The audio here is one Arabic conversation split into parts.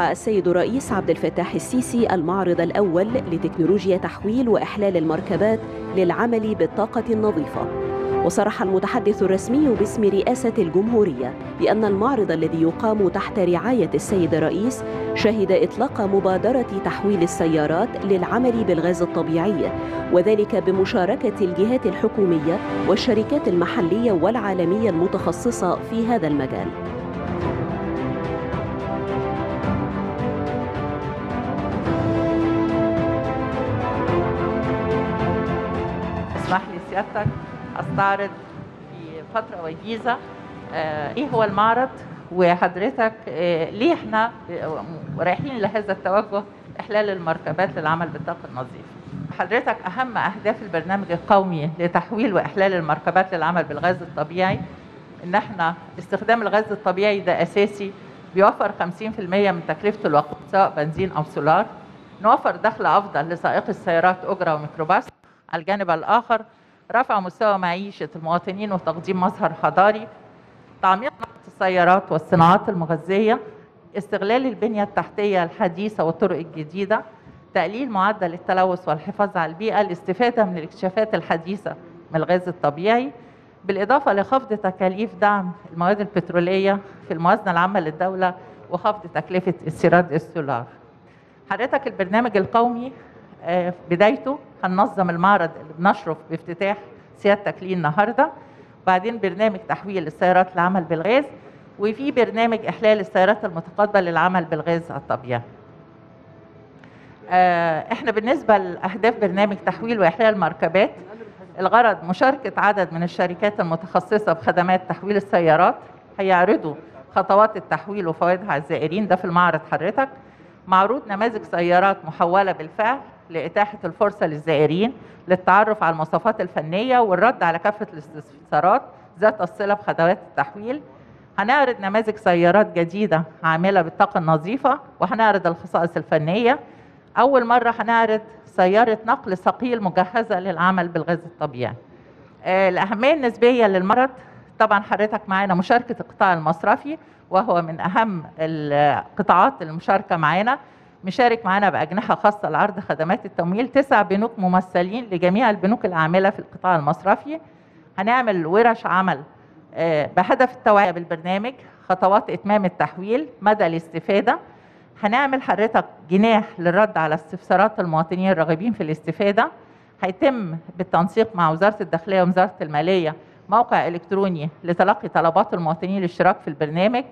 السيد الرئيس عبد الفتاح السيسي المعرض الأول لتكنولوجيا تحويل وإحلال المركبات للعمل بالطاقة النظيفة. وصرح المتحدث الرسمي باسم رئاسة الجمهورية بأن المعرض الذي يقام تحت رعاية السيد الرئيس شهد إطلاق مبادرة تحويل السيارات للعمل بالغاز الطبيعي، وذلك بمشاركة الجهات الحكومية والشركات المحلية والعالمية المتخصصة في هذا المجال. اسمح لي سيادتك استعرض في فتره وجيزه ايه هو المعرض، وحضرتك ليه احنا رايحين لهذا التوجه احلال المركبات للعمل بالطاقه النظيفه. حضرتك اهم اهداف البرنامج القومي لتحويل واحلال المركبات للعمل بالغاز الطبيعي ان احنا استخدام الغاز الطبيعي ده اساسي، بيوفر 50% من تكلفه الوقود سواء بنزين او سولار، نوفر دخل افضل لسائقي السيارات اجره وميكروباص. على الجانب الآخر رفع مستوى معيشة المواطنين وتقديم مظهر حضاري، تعميق نقطة السيارات والصناعات المغذية، استغلال البنية التحتية الحديثة والطرق الجديدة، تقليل معدل التلوث والحفاظ على البيئة، الاستفادة من الاكتشافات الحديثة من الغاز الطبيعي، بالإضافة لخفض تكاليف دعم المواد البترولية في الموازنة العامة للدولة وخفض تكلفة استيراد السولار. حضرتك البرنامج القومي بدايته هننظم المعرض اللي بنشرف بافتتاح سيادتك ليه النهارده، بعدين برنامج تحويل السيارات للعمل بالغاز، وفي برنامج احلال السيارات المتقاطبه للعمل بالغاز الطبيعي. احنا بالنسبه لاهداف برنامج تحويل واحلال المركبات، الغرض مشاركه عدد من الشركات المتخصصه بخدمات تحويل السيارات، هيعرضوا خطوات التحويل وفوائدها على الزائرين. ده في المعرض حضرتك معروض نماذج سيارات محوله بالفعل لإتاحة الفرصة للزائرين للتعرف على المواصفات الفنية والرد على كافة الاستفسارات ذات الصلة بخدمات التحويل. هنعرض نماذج سيارات جديدة عاملة بالطاقة النظيفة، وهنعرض الخصائص الفنية. أول مرة هنعرض سيارة نقل ثقيل مجهزة للعمل بالغاز الطبيعي. الأهمية النسبية للمعرض طبعا حضرتك معانا مشاركة القطاع المصرفي، وهو من أهم القطاعات المشاركة معانا. مشارك معانا بأجنحة خاصة لعرض خدمات التمويل 9 بنوك ممثلين لجميع البنوك العاملة في القطاع المصرفي. هنعمل ورش عمل بهدف التوعية بالبرنامج، خطوات إتمام التحويل، مدى الاستفادة. هنعمل حضرتك جناح للرد على استفسارات المواطنين الراغبين في الاستفادة. هيتم بالتنسيق مع وزارة الداخلية ووزارة المالية موقع إلكتروني لتلقي طلبات المواطنين للاشتراك في البرنامج.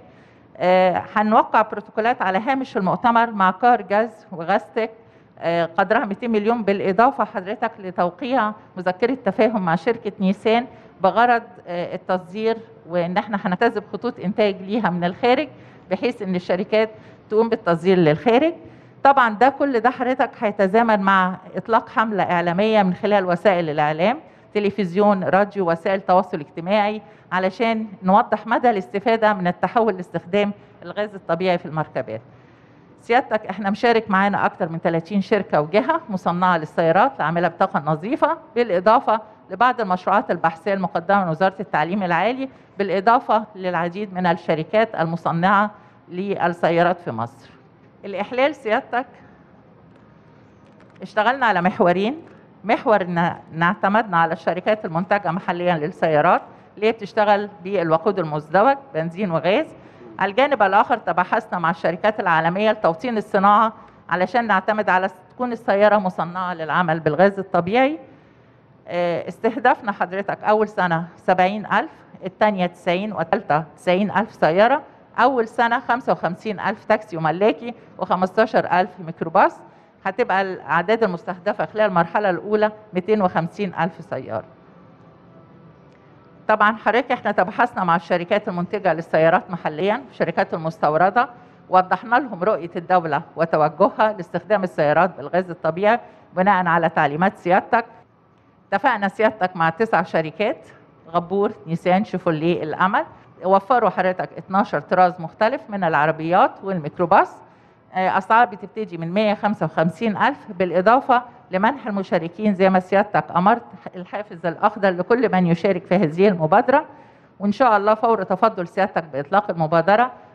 هنوقع بروتوكولات على هامش المؤتمر مع كار جاز وغازتك قدرها 200 مليون، بالإضافة حضرتك لتوقيع مذكرة تفاهم مع شركة نيسان بغرض التصدير، وإن احنا هنجتذب خطوط إنتاج ليها من الخارج بحيث إن الشركات تقوم بالتصدير للخارج. طبعا ده كل ده حضرتك هيتزامن مع إطلاق حملة إعلامية من خلال وسائل الإعلام، تلفزيون، راديو، وسائل تواصل اجتماعي، علشان نوضح مدى الاستفادة من التحول لاستخدام الغاز الطبيعي في المركبات. سيادتك احنا مشارك معانا أكثر من 30 شركة وجهة مصنعة للسيارات العاملة بطاقة نظيفة، بالإضافة لبعض المشروعات البحثية المقدمة من وزارة التعليم العالي، بالإضافة للعديد من الشركات المصنعة للسيارات في مصر. الإحلال سيادتك اشتغلنا على محورين. محور ان اعتمدنا على الشركات المنتجة محليا للسيارات اللي هي بتشتغل بالوقود المزدوج بنزين وغاز. على الجانب الآخر تباحثنا مع الشركات العالمية لتوطين الصناعة علشان نعتمد على تكون السيارة مصنعة للعمل بالغاز الطبيعي. استهدفنا حضرتك أول سنة 70,000، الثانية 90، والثالثة 90,000 سيارة. أول سنة 55,000 تاكسي وملاكي و15,000 ميكروباص. هتبقى الأعداد المستهدفة خلال المرحلة الأولى 250,000 سيارة. طبعا حضرتك احنا تبحثنا مع الشركات المنتجة للسيارات محليا، الشركات المستوردة، وضحنا لهم رؤية الدولة وتوجهها لاستخدام السيارات بالغاز الطبيعي بناء على تعليمات سيادتك. اتفقنا سيادتك مع 9 شركات: غبور، نيسان، شيفروليه، الأمل. وفروا حضرتك 12 طراز مختلف من العربيات والميكروباص. أسعار بتبتدي من 155,000، بالإضافة لمنح المشاركين زي ما سيادتك أمرت الحافز الأخضر لكل من يشارك في هذه المبادرة. وإن شاء الله فور تفضل سيادتك بإطلاق المبادرة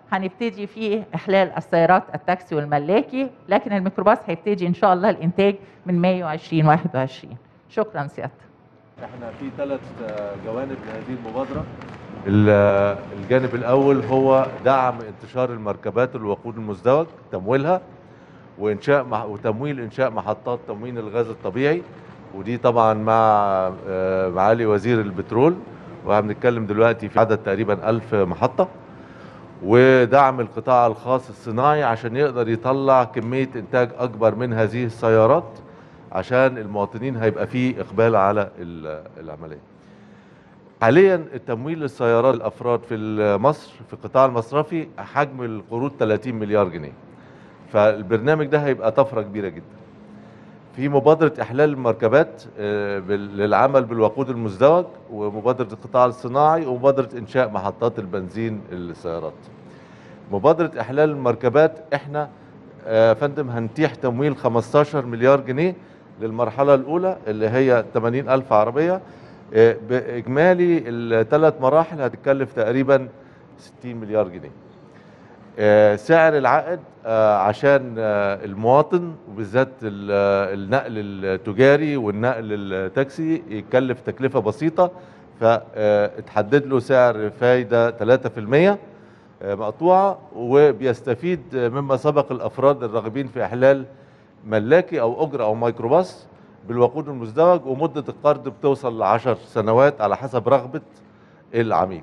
هنبتدي في إحلال السيارات التاكسي والملاكي، لكن الميكروباص هيبتدي إن شاء الله الإنتاج من مايو 2021. شكرا سيادتك. احنا في 3 جوانب لهذه المبادرة. الجانب الأول هو دعم انتشار المركبات والوقود المزدوج، تمويلها وتمويل إنشاء محطات تموين الغاز الطبيعي، ودي طبعا مع معالي وزير البترول، وهنتكلم دلوقتي في عدد تقريبا 1000 محطة. ودعم القطاع الخاص الصناعي عشان يقدر يطلع كمية إنتاج أكبر من هذه السيارات، عشان المواطنين هيبقى فيه إقبال على العملية. حاليا التمويل للسيارات الأفراد في مصر في القطاع المصرفي حجم القروض 30 مليار جنيه، فالبرنامج ده هيبقى طفرة كبيرة جدا. في مبادرة إحلال المركبات للعمل بالوقود المزدوج، ومبادرة القطاع الصناعي، ومبادرة إنشاء محطات البنزين للسيارات. مبادرة إحلال المركبات إحنا فندم هنتيح تمويل 15 مليار جنيه للمرحلة الأولى اللي هي 80,000 عربية. بإجمالي ال3 مراحل هتتكلف تقريبا 60 مليار جنيه. سعر العائد عشان المواطن وبالذات النقل التجاري والنقل التاكسي يتكلف تكلفة بسيطة، فاتحدد له سعر فايدة 3% مقطوعة، وبيستفيد مما سبق الأفراد الراغبين في إحلال ملاكي أو أجرة أو ميكروباص بالوقود المزدوج، ومدة القرض بتوصل ل10 سنوات على حسب رغبة العميل.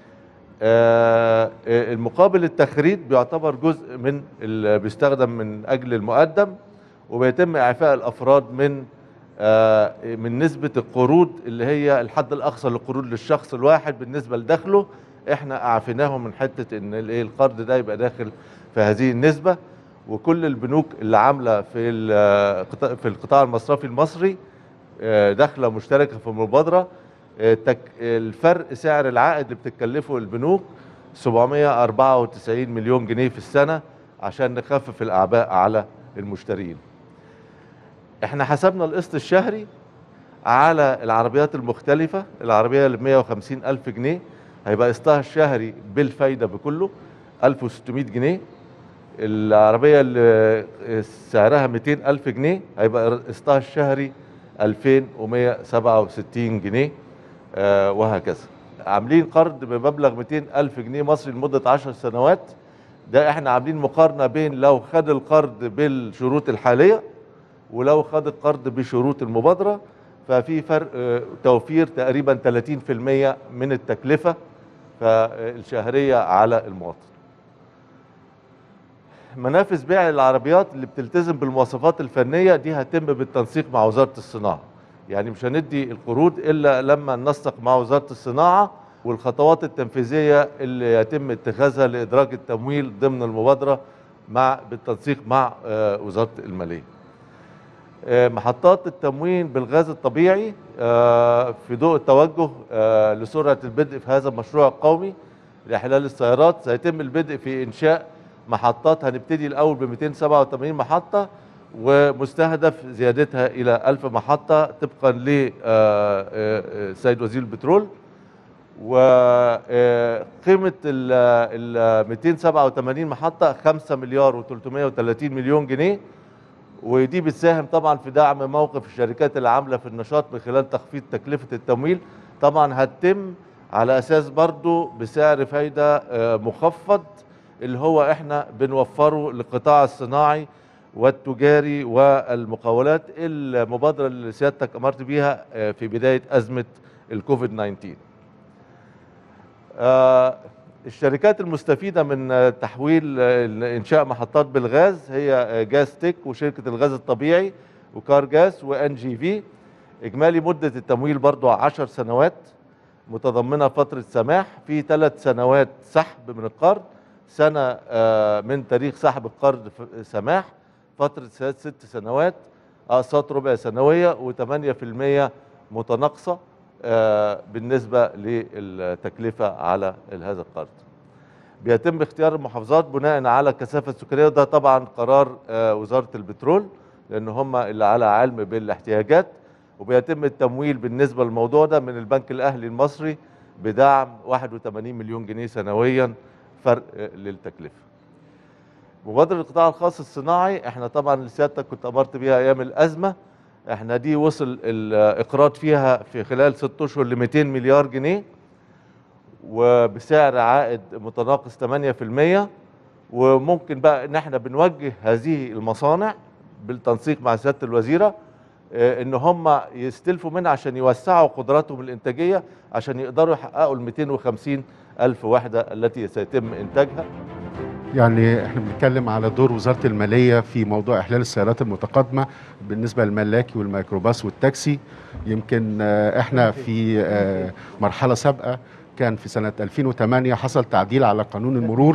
المقابل التخريج بيعتبر جزء من اللي بيستخدم من أجل المقدم، وبيتم إعفاء الأفراد من نسبة القروض اللي هي الحد الأقصى للقروض للشخص الواحد بالنسبة لدخله. احنا أعفيناهم من حتة إن القرض ده يبقى داخل في هذه النسبة، وكل البنوك اللي عاملة في القطاع المصرفي المصري داخلة مشتركة في المبادرة. الفرق سعر العائد اللي بتتكلفه البنوك 794 مليون جنيه في السنة عشان نخفف الأعباء على المشترين. احنا حسبنا القسط الشهري على العربيات المختلفة. العربية اللي 150 ألف جنيه هيبقى قسطها الشهري بالفايدة بكله 1600 جنيه. العربية اللي سعرها 200 ألف جنيه هيبقى قسطها الشهري 2167 جنيه، وهكذا. عاملين قرض بمبلغ 200 ألف جنيه مصري لمدة 10 سنوات. ده احنا عاملين مقارنة بين لو خد القرض بالشروط الحالية ولو خد القرض بشروط المبادرة، ففي فرق توفير تقريبا 30% من التكلفة الشهرية على المواطن. منافذ بيع العربيات اللي بتلتزم بالمواصفات الفنية دي هتم بالتنسيق مع وزارة الصناعة، يعني مش هندي القروض إلا لما ننسق مع وزارة الصناعة والخطوات التنفيذية اللي يتم اتخاذها لإدراج التمويل ضمن المبادرة بالتنسيق مع وزارة المالية. محطات التموين بالغاز الطبيعي في ضوء التوجه لسرعة البدء في هذا المشروع القومي لإحلال السيارات، سيتم البدء في إنشاء محطات. هنبتدي الأول ب 287 محطة، ومستهدف زيادتها إلى 1000 محطة طبقا لسيد وزير البترول. وقيمة ال 287 محطة 5 مليار و330 مليون جنيه، ودي بتساهم طبعا في دعم موقف الشركات اللي عاملة في النشاط من خلال تخفيض تكلفة التمويل. طبعا هتتم على أساس برضو بسعر فايدة مخفض اللي هو احنا بنوفره للقطاع الصناعي والتجاري والمقاولات، المبادرة اللي سيادتك أمرت بيها في بداية أزمة الكوفيد 19. الشركات المستفيدة من تحويل إنشاء محطات بالغاز هي جاز تك وشركة الغاز الطبيعي وكار جاز وان جي في. إجمالي مدة التمويل برضو 10 سنوات متضمنة فترة سماح في 3 سنوات سحب من القرض، سنة من تاريخ سحب القرض سماح، فترة 6 سنوات أقساط ربع سنوية، و8% متناقصة بالنسبة للتكلفة على هذا القرض. بيتم اختيار المحافظات بناء على الكثافة السكانية، وده طبعا قرار وزارة البترول لأن هم اللي على علم بالاحتياجات. وبيتم التمويل بالنسبة للموضوع ده من البنك الأهلي المصري بدعم 81 مليون جنيه سنويا فرق للتكلفه. مبادره القطاع الخاص الصناعي احنا طبعا اللي سيادتك كنت امرت بيها ايام الازمه، احنا دي وصل الاقراض فيها في خلال 6 اشهر ل 200 مليار جنيه وبسعر عائد متناقص 8%. وممكن بقى ان احنا بنوجه هذه المصانع بالتنسيق مع سياده الوزيره ان هم يستلفوا منها عشان يوسعوا قدراتهم الانتاجيه عشان يقدروا يحققوا ال 250 الف وحده التي سيتم انتاجها. يعني احنا بنتكلم على دور وزاره الماليه في موضوع احلال السيارات المتقدمه بالنسبه للملاكي والميكروباص والتاكسي. يمكن احنا في مرحله سابقه كان في سنة 2008 حصل تعديل على قانون المرور،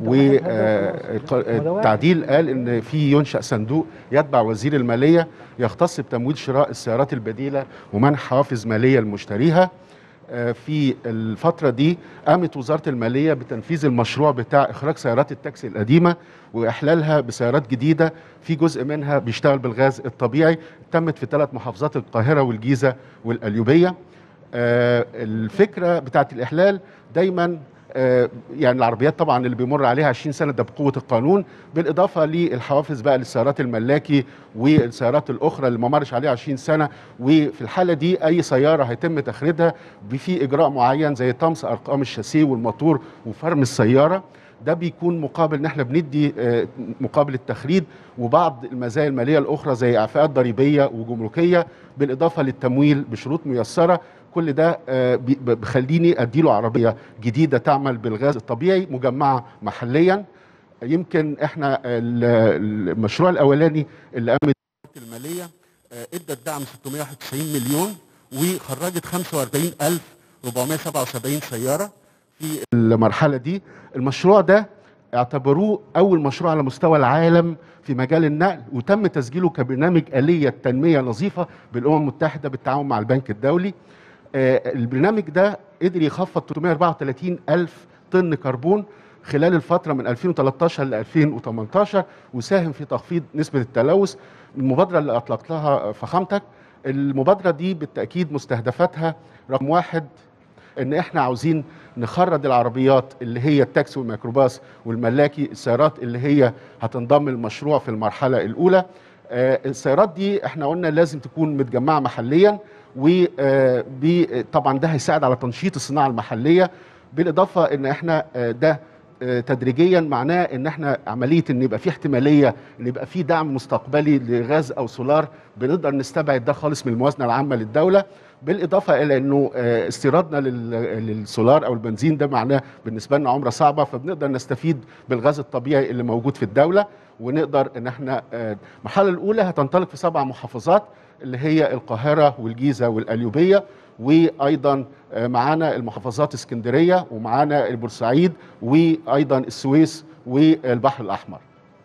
والتعديل قال ان في ينشأ صندوق يتبع وزير المالية يختص بتمويل شراء السيارات البديلة ومنح حوافز مالية لمشتريها. في الفترة دي قامت وزارة المالية بتنفيذ المشروع بتاع إخراج سيارات التاكسي القديمة وإحلالها بسيارات جديدة، في جزء منها بيشتغل بالغاز الطبيعي، تمت في 3 محافظات القاهرة والجيزة والقليوبية. الفكرة بتاعت الإحلال دايما يعني العربيات طبعا اللي بيمر عليها 20 سنة ده بقوة القانون، بالإضافة للحوافز بقى للسيارات الملاكي والسيارات الأخرى اللي ما مرش عليها 20 سنة. وفي الحالة دي أي سيارة هيتم تخريجها في إجراء معين زي طمس أرقام الشاسيه والموتور وفرم السيارة، ده بيكون مقابل ان احنا بندي مقابل التخريج وبعض المزايا الماليه الاخرى زي اعفاءات ضريبيه وجمركيه بالاضافه للتمويل بشروط ميسره. كل ده بخليني اديله عربيه جديده تعمل بالغاز الطبيعي مجمعه محليا. يمكن احنا المشروع الاولاني اللي قامت الماليه ادت دعم 691 مليون وخرجت 45477 سياره في المرحله دي. المشروع ده اعتبروه اول مشروع على مستوى العالم في مجال النقل، وتم تسجيله كبرنامج آلية تنمية نظيفة بالأمم المتحدة بالتعاون مع البنك الدولي. البرنامج ده قدر يخفض 334 ألف طن كربون خلال الفترة من 2013 ل 2018 وساهم في تخفيض نسبة التلوث. المبادرة اللي أطلقتها فخامتك، المبادرة دي بالتأكيد مستهدفاتها رقم 1 ان احنا عاوزين نخرج العربيات اللي هي التاكسي والميكروباص والملاكي، السيارات اللي هي هتنضم للمشروع في المرحله الاولى. السيارات دي احنا قلنا لازم تكون متجمعه محليا، وطبعا ده هيساعد على تنشيط الصناعه المحليه، بالاضافه ان احنا ده تدريجيا معناه ان احنا عمليه ان يبقى في احتماليه ان يبقى في دعم مستقبلي لغاز او سولار، بنقدر نستبعد ده خالص من الموازنه العامه للدوله. بالاضافه الى انه استيرادنا للسولار او البنزين ده معناه بالنسبه لنا عمره صعبه، فبنقدر نستفيد بالغاز الطبيعي اللي موجود في الدوله، ونقدر ان احنا المرحله الاولى هتنطلق في 7 محافظات اللي هي القاهره والجيزه والقليوبيه، وايضا معانا المحافظات اسكندريه ومعانا البورسعيد وايضا السويس والبحر الاحمر.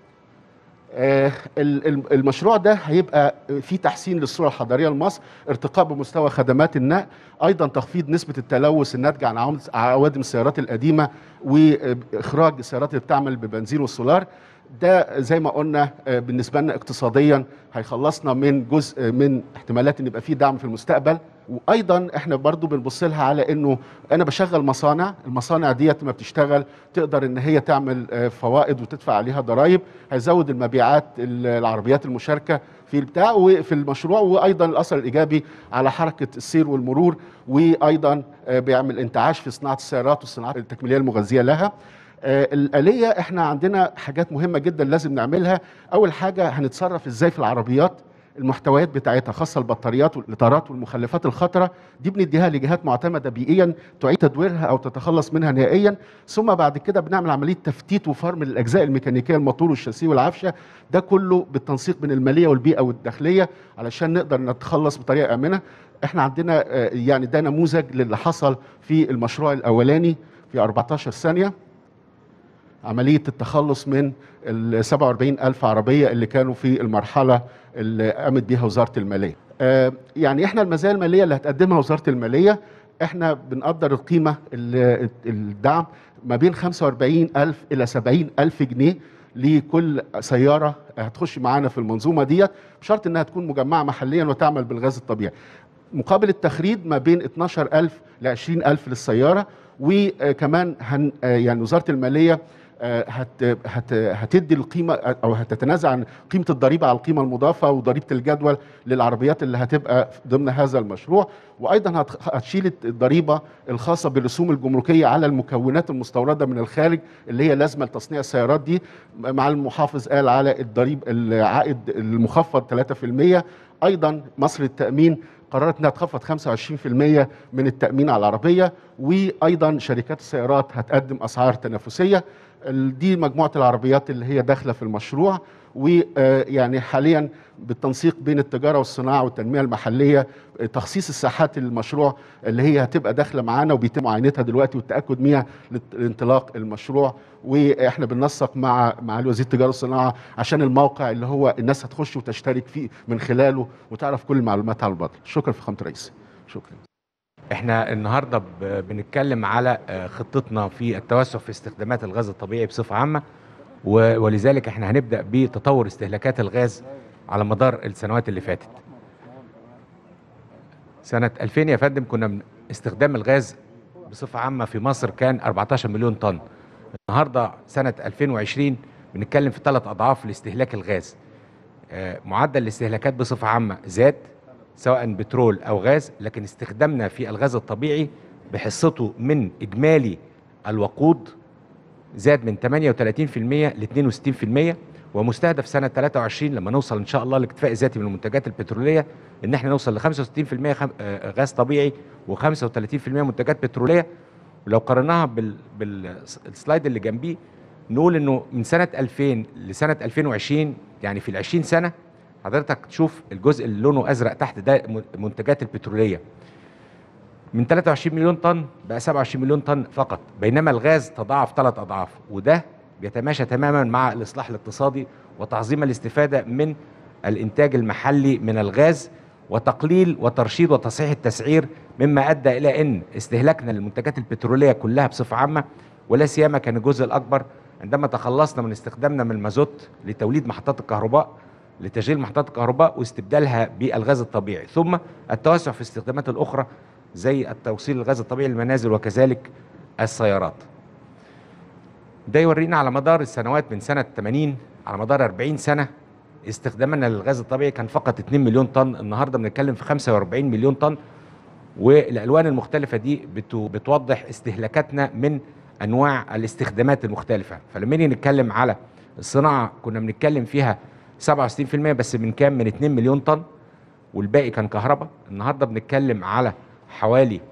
المشروع ده هيبقى في تحسين للصورة الحضارية لمصر، ارتقاء بمستوى خدمات النقل، أيضا تخفيض نسبة التلوث الناتجة عن عوادم السيارات القديمة وإخراج السيارات اللي بتعمل ببنزين والسولار. ده زي ما قلنا بالنسبة لنا اقتصاديا هيخلصنا من جزء من احتمالات ان يبقى فيه دعم في المستقبل. وايضا احنا برضو بنبص لها على انه انا بشغل مصانع، المصانع ديت ما بتشتغل تقدر ان هي تعمل فوائد وتدفع عليها ضرائب، هيزود المبيعات العربيات المشاركه في البتاع وفي المشروع، وايضا الاثر الايجابي على حركه السير والمرور، وايضا بيعمل انتعاش في صناعه السيارات والصناعات التكميليه المغذيه لها. الآلية احنا عندنا حاجات مهمة جدا لازم نعملها. أول حاجة هنتصرف ازاي في العربيات، المحتويات بتاعتها خاصة البطاريات والإطارات والمخلفات الخطرة دي بنديها لجهات معتمدة بيئيا تعيد تدويرها أو تتخلص منها نهائيا، ثم بعد كده بنعمل عملية تفتيت وفرم للأجزاء الميكانيكية الموتور والشاسيه والعفشة، ده كله بالتنسيق بين المالية والبيئة والداخلية علشان نقدر نتخلص بطريقة آمنة. احنا عندنا يعني ده نموذج للي حصل في المشروع الأولاني في 14 ثانية، عملية التخلص من ال 47,000 عربية اللي كانوا في المرحلة اللي قامت بيها وزارة المالية. يعني احنا المزايا المالية اللي هتقدمها وزارة المالية، احنا بنقدر القيمة الدعم ما بين 45,000 إلى 70,000 جنيه لكل سيارة هتخش معانا في المنظومة ديت، بشرط انها تكون مجمعة محليا وتعمل بالغاز الطبيعي. مقابل التخريج ما بين 12,000 ل 20,000 للسيارة، وكمان يعني وزاره الماليه هتدي القيمه او هتتنازع عن قيمه الضريبه على القيمه المضافه وضريبه الجدول للعربيات اللي هتبقى ضمن هذا المشروع، وايضا هتشيل الضريبه الخاصه بالرسوم الجمركيه على المكونات المستورده من الخارج اللي هي لازمه لتصنيع السيارات دي. مع المحافظ قال على العائد المخفض 3%. ايضا مصر للتامين قررت انها تخفض 25% من التامين على العربيه، وايضا شركات السيارات هتقدم اسعار تنافسيه. دي مجموعه العربيات اللي هي داخله في المشروع، ويعني حاليا بالتنسيق بين التجاره والصناعه والتنميه المحليه تخصيص الساحات المشروع اللي هي هتبقى داخله معانا وبيتم معاينتها دلوقتي والتاكد منها لانطلاق المشروع. واحنا بننسق مع وزير التجاره والصناعه عشان الموقع اللي هو الناس هتخش وتشترك فيه من خلاله وتعرف كل المعلومات على البطل. شكرا فخامه الرئيس. شكرا. احنا النهارده بنتكلم على خطتنا في التوسع في استخدامات الغاز الطبيعي بصفه عامه، ولذلك احنا هنبدا بتطور استهلاكات الغاز على مدار السنوات اللي فاتت. سنه 2000 يا فندم كنا استخدام الغاز بصفه عامه في مصر كان 14 مليون طن. النهارده سنه 2020 بنتكلم في 3 اضعاف لاستهلاك الغاز. معدل الاستهلاكات بصفه عامه زاد سواء بترول او غاز، لكن استخدامنا في الغاز الطبيعي بحصته من اجمالي الوقود زاد من 38% ل 62%، ومستهدف سنه 23 لما نوصل ان شاء الله للاكتفاء الذاتي من المنتجات البتروليه ان احنا نوصل ل 65% غاز طبيعي و35% منتجات بتروليه. ولو قارناها بالسلايد اللي جنبيه نقول انه من سنه 2000 لسنه 2020 يعني في ال20 سنه حضرتك تشوف الجزء اللي لونه ازرق تحت ده المنتجات البتروليه من 23 مليون طن بقى 27 مليون طن فقط، بينما الغاز تضاعف 3 اضعاف، وده بيتماشى تماما مع الاصلاح الاقتصادي وتعظيم الاستفاده من الانتاج المحلي من الغاز وتقليل وترشيد وتصحيح التسعير، مما ادى الى ان استهلاكنا للمنتجات البتروليه كلها بصفه عامه ولا سيما كان الجزء الاكبر عندما تخلصنا من استخدامنا من المازوت لتوليد محطات الكهرباء لتشغيل محطات الكهرباء واستبدالها بالغاز الطبيعي، ثم التوسع في الاستخدامات الاخرى زي التوصيل الغاز الطبيعي للمنازل وكذلك السيارات. ده يورينا على مدار السنوات من سنه 80 على مدار 40 سنه استخدامنا للغاز الطبيعي كان فقط 2 مليون طن، النهارده بنتكلم في 45 مليون طن، والالوان المختلفه دي بتوضح استهلاكاتنا من انواع الاستخدامات المختلفه. فلما نيجي نتكلم على الصناعه كنا بنتكلم فيها 67% بس من كام؟ من 2 مليون طن، والباقي كان كهرباء. النهارده بنتكلم على حوالي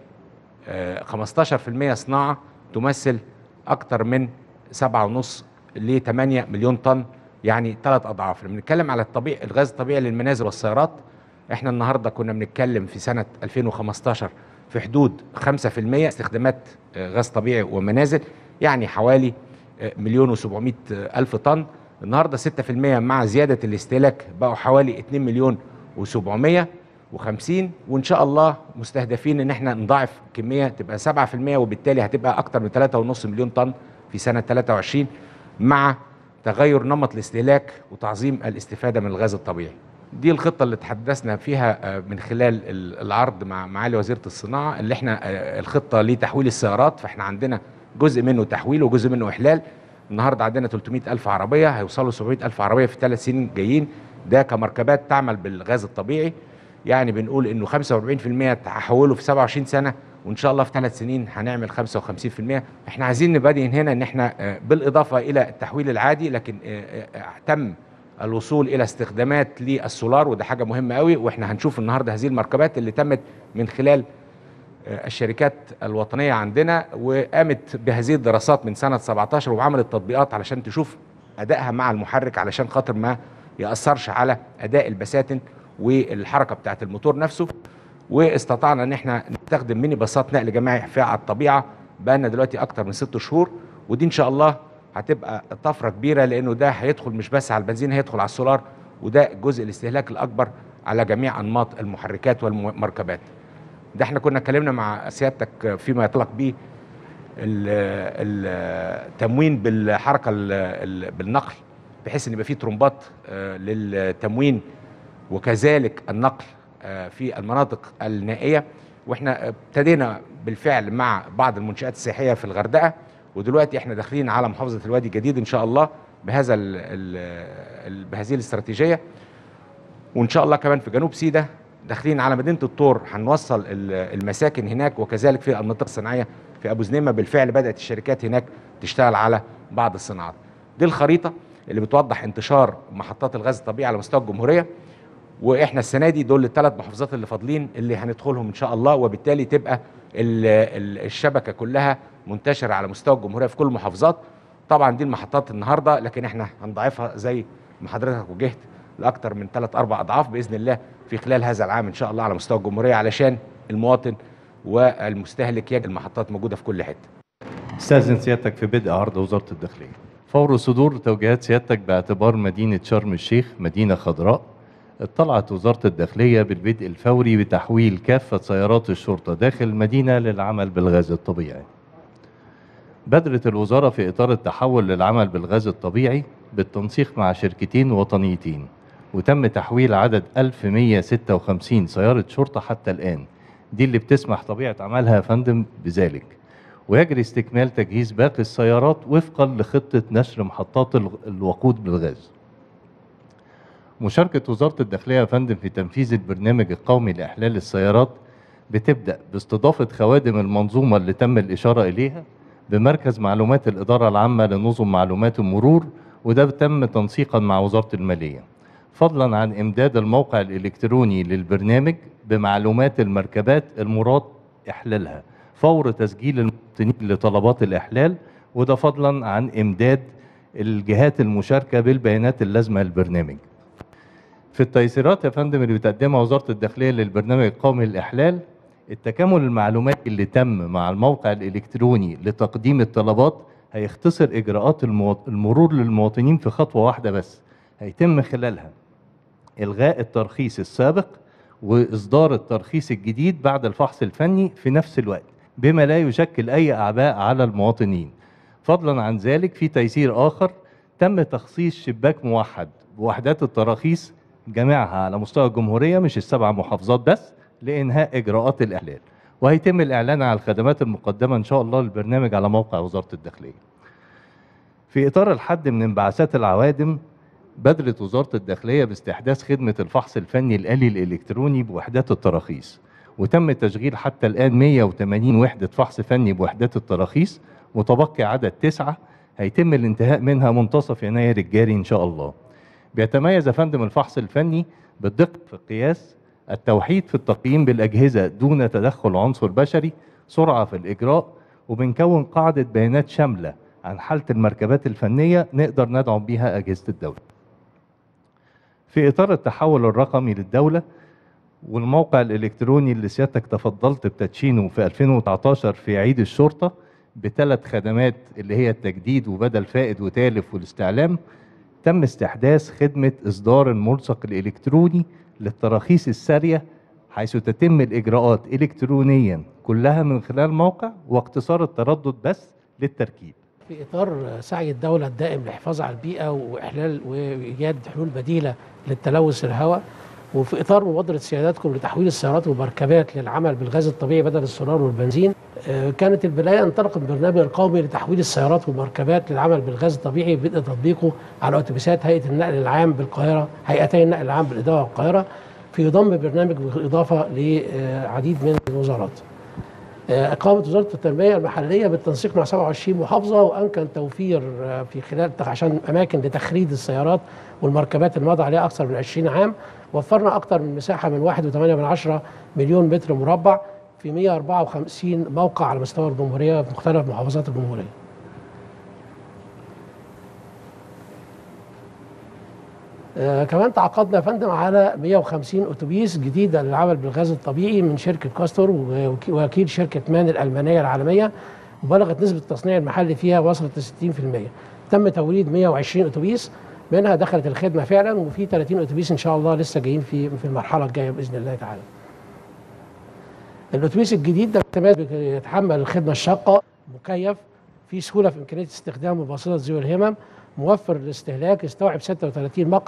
15% صناعه تمثل اكثر من 7.5 ل 8 مليون طن، يعني 3 اضعاف. لما بنتكلم على الغاز الطبيعي للمنازل والسيارات احنا النهارده كنا بنتكلم في سنه 2015 في حدود 5% استخدامات غاز طبيعي ومنازل، يعني حوالي 1,700,000 طن. النهارده 6% مع زياده الاستهلاك بقوا حوالي 2,750,000، وان شاء الله مستهدفين ان احنا نضاعف كميه تبقى 7%، وبالتالي هتبقى اكتر من 3.5 مليون طن في سنه 23 مع تغير نمط الاستهلاك وتعظيم الاستفاده من الغاز الطبيعي. دي الخطه اللي تحدثنا فيها من خلال العرض مع معالي وزيره الصناعه، اللي احنا الخطه لتحويل السيارات، فاحنا عندنا جزء منه تحويل وجزء منه احلال. النهارده عندنا 300,000 عربيه، هيوصلوا 700,000 عربيه في 3 سنين جايين، ده كمركبات تعمل بالغاز الطبيعي. يعني بنقول انه 45% تحولوا في 27 سنه، وان شاء الله في 3 سنين هنعمل 55%. احنا عايزين نبين هنا ان احنا بالاضافه الى التحويل العادي لكن تم الوصول الى استخدامات للسولار، وده حاجه مهمه قوي، واحنا هنشوف النهارده هذه المركبات اللي تمت من خلال الشركات الوطنيه عندنا، وقامت بهذه الدراسات من سنه 17 وعملت تطبيقات علشان تشوف ادائها مع المحرك علشان خاطر ما ياثرش على اداء البساتين والحركه بتاعه الموتور نفسه. واستطعنا ان احنا نستخدم ميني باصات نقل جماعي احفاء على الطبيعه بقالنا دلوقتي اكتر من 6 شهور، ودي ان شاء الله هتبقى طفره كبيره، لانه ده هيدخل مش بس على البنزين، هيدخل على السولار، وده جزء الاستهلاك الاكبر على جميع انماط المحركات والمركبات. ده احنا كنا اتكلمنا مع سيادتك فيما يتعلق به التموين بالحركه بالنقل، بحيث ان يبقى فيه ترمبات للتموين وكذلك النقل في المناطق النائيه، واحنا ابتدينا بالفعل مع بعض المنشآت السياحية في الغردقة، ودلوقتي احنا داخلين على محافظة الوادي الجديد ان شاء الله بهذه الاستراتيجية. وان شاء الله كمان في جنوب سيناء داخلين على مدينة الطور، هنوصل المساكن هناك، وكذلك في المنطقة الصناعية في ابو زنيمة بالفعل بدأت الشركات هناك تشتغل على بعض الصناعات. دي الخريطة اللي بتوضح انتشار محطات الغاز الطبيعي على مستوى الجمهورية، واحنا السنة دي دول ال3 محافظات اللي فاضلين اللي هندخلهم ان شاء الله، وبالتالي تبقى الشبكة كلها منتشرة على مستوى الجمهورية في كل المحافظات. طبعا دي المحطات النهارده، لكن احنا هنضاعفها زي ما حضرتك وجهت لاكثر من 3-4 اضعاف باذن الله في خلال هذا العام ان شاء الله على مستوى الجمهوريه، علشان المواطن والمستهلك يجد المحطات موجوده في كل حته. استاذن سيادتك في بدء عرض وزاره الداخليه. فور صدور توجيهات سيادتك باعتبار مدينه شرم الشيخ مدينه خضراء، اطلعت وزاره الداخليه بالبدء الفوري بتحويل كافه سيارات الشرطه داخل المدينه للعمل بالغاز الطبيعي. بدرت الوزارة في إطار التحول للعمل بالغاز الطبيعي بالتنسيق مع شركتين وطنيتين، وتم تحويل عدد 1156 سيارة شرطة حتى الآن، دي اللي بتسمح طبيعة عملها يا فندم بذلك، ويجري استكمال تجهيز باقي السيارات وفقا لخطة نشر محطات الوقود بالغاز. مشاركة وزارة الداخلية يا فندم في تنفيذ البرنامج القومي لإحلال السيارات بتبدأ باستضافة خوادم المنظومة اللي تم الإشارة إليها بمركز معلومات الإدارة العامة لنظم معلومات المرور، وده تم تنسيقا مع وزارة المالية، فضلا عن إمداد الموقع الإلكتروني للبرنامج بمعلومات المركبات المراد إحلالها فور تسجيل المواطنين لطلبات الإحلال، وده فضلا عن إمداد الجهات المشاركة بالبيانات اللازمة للبرنامج. في التيسيرات يا فندم اللي بتقدمها وزارة الداخلية للبرنامج القومي للإحلال، التكامل المعلوماتي اللي تم مع الموقع الإلكتروني لتقديم الطلبات هيختصر إجراءات المرور للمواطنين في خطوة واحدة بس، هيتم خلالها إلغاء الترخيص السابق وإصدار الترخيص الجديد بعد الفحص الفني في نفس الوقت، بما لا يشكل أي أعباء على المواطنين. فضلا عن ذلك في تيسير آخر، تم تخصيص شباك موحد بوحدات التراخيص جميعها على مستوى الجمهورية مش ال7 محافظات بس لإنهاء إجراءات الإحلال، وهيتم الإعلان عن الخدمات المقدمة إن شاء الله للبرنامج على موقع وزارة الداخلية. في إطار الحد من انبعاثات العوادم، بدرت وزارة الداخلية باستحداث خدمة الفحص الفني الآلي الإلكتروني بوحدات التراخيص، وتم تشغيل حتى الآن 180 وحدة فحص فني بوحدات التراخيص، متبقي عدد 9 هيتم الانتهاء منها منتصف يناير الجاري إن شاء الله. بيتميز يا فندم الفحص الفني بالدقة في القياس، التوحيد في التقييم بالأجهزة دون تدخل عنصر بشري، سرعة في الإجراء، وبنكون قاعدة بيانات شاملة عن حالة المركبات الفنية نقدر ندعم بيها أجهزة الدولة. في إطار التحول الرقمي للدولة والموقع الإلكتروني اللي سيادتك تفضلت بتدشينه في 2019 في عيد الشرطة ب3 خدمات اللي هي التجديد وبدل فائد وتالف والاستعلام، تم استحداث خدمة إصدار الملصق الإلكتروني للتراخيص السارية، حيث تتم الإجراءات إلكترونيا كلها من خلال موقع، واقتصار التردد بس للتركيب. في إطار سعي الدولة الدائم للحفاظ على البيئة وإحلال وإيجاد حلول بديلة للتلوث الهواء، وفي إطار مبادرة سيادتكم لتحويل السيارات والمركبات للعمل بالغاز الطبيعي بدل السولار والبنزين، كانت البداية انطلق البرنامج القومي لتحويل السيارات والمركبات للعمل بالغاز الطبيعي بدء تطبيقه على أتوبيسات هيئة النقل العام بالقاهرة، هيئتي النقل العام بالإدارة والقاهرة، في يضم برنامج بالإضافة لعديد من الوزارات. قامت وزارة التنمية المحلية بالتنسيق مع 27 محافظة، وأمكن توفير في خلال عشان أماكن لتخريج السيارات والمركبات اللي مضى عليها أكثر من 20 عام، وفرنا أكثر من مساحة من 1.8 مليون متر مربع في 154 موقع على مستوى الجمهورية في مختلف محافظات الجمهورية. كمان تعاقدنا يا فندم على 150 أتوبيس جديدة للعمل بالغاز الطبيعي من شركة كاستور ووكيل شركة مان الألمانية العالمية، وبلغت نسبة التصنيع المحلي فيها وصلت ل 60%. تم توريد 120 أتوبيس، منها دخلت الخدمة فعلا، وفي 30 أتوبيس إن شاء الله لسه جايين في المرحلة الجاية بإذن الله تعالى. الأتوبيس الجديد ده بيتحمل الخدمة الشاقة، مكيف، في سهولة في إمكانية استخدامه بواسطة ذوي الهمم، موفر للاستهلاك، يستوعب 36 مقعد،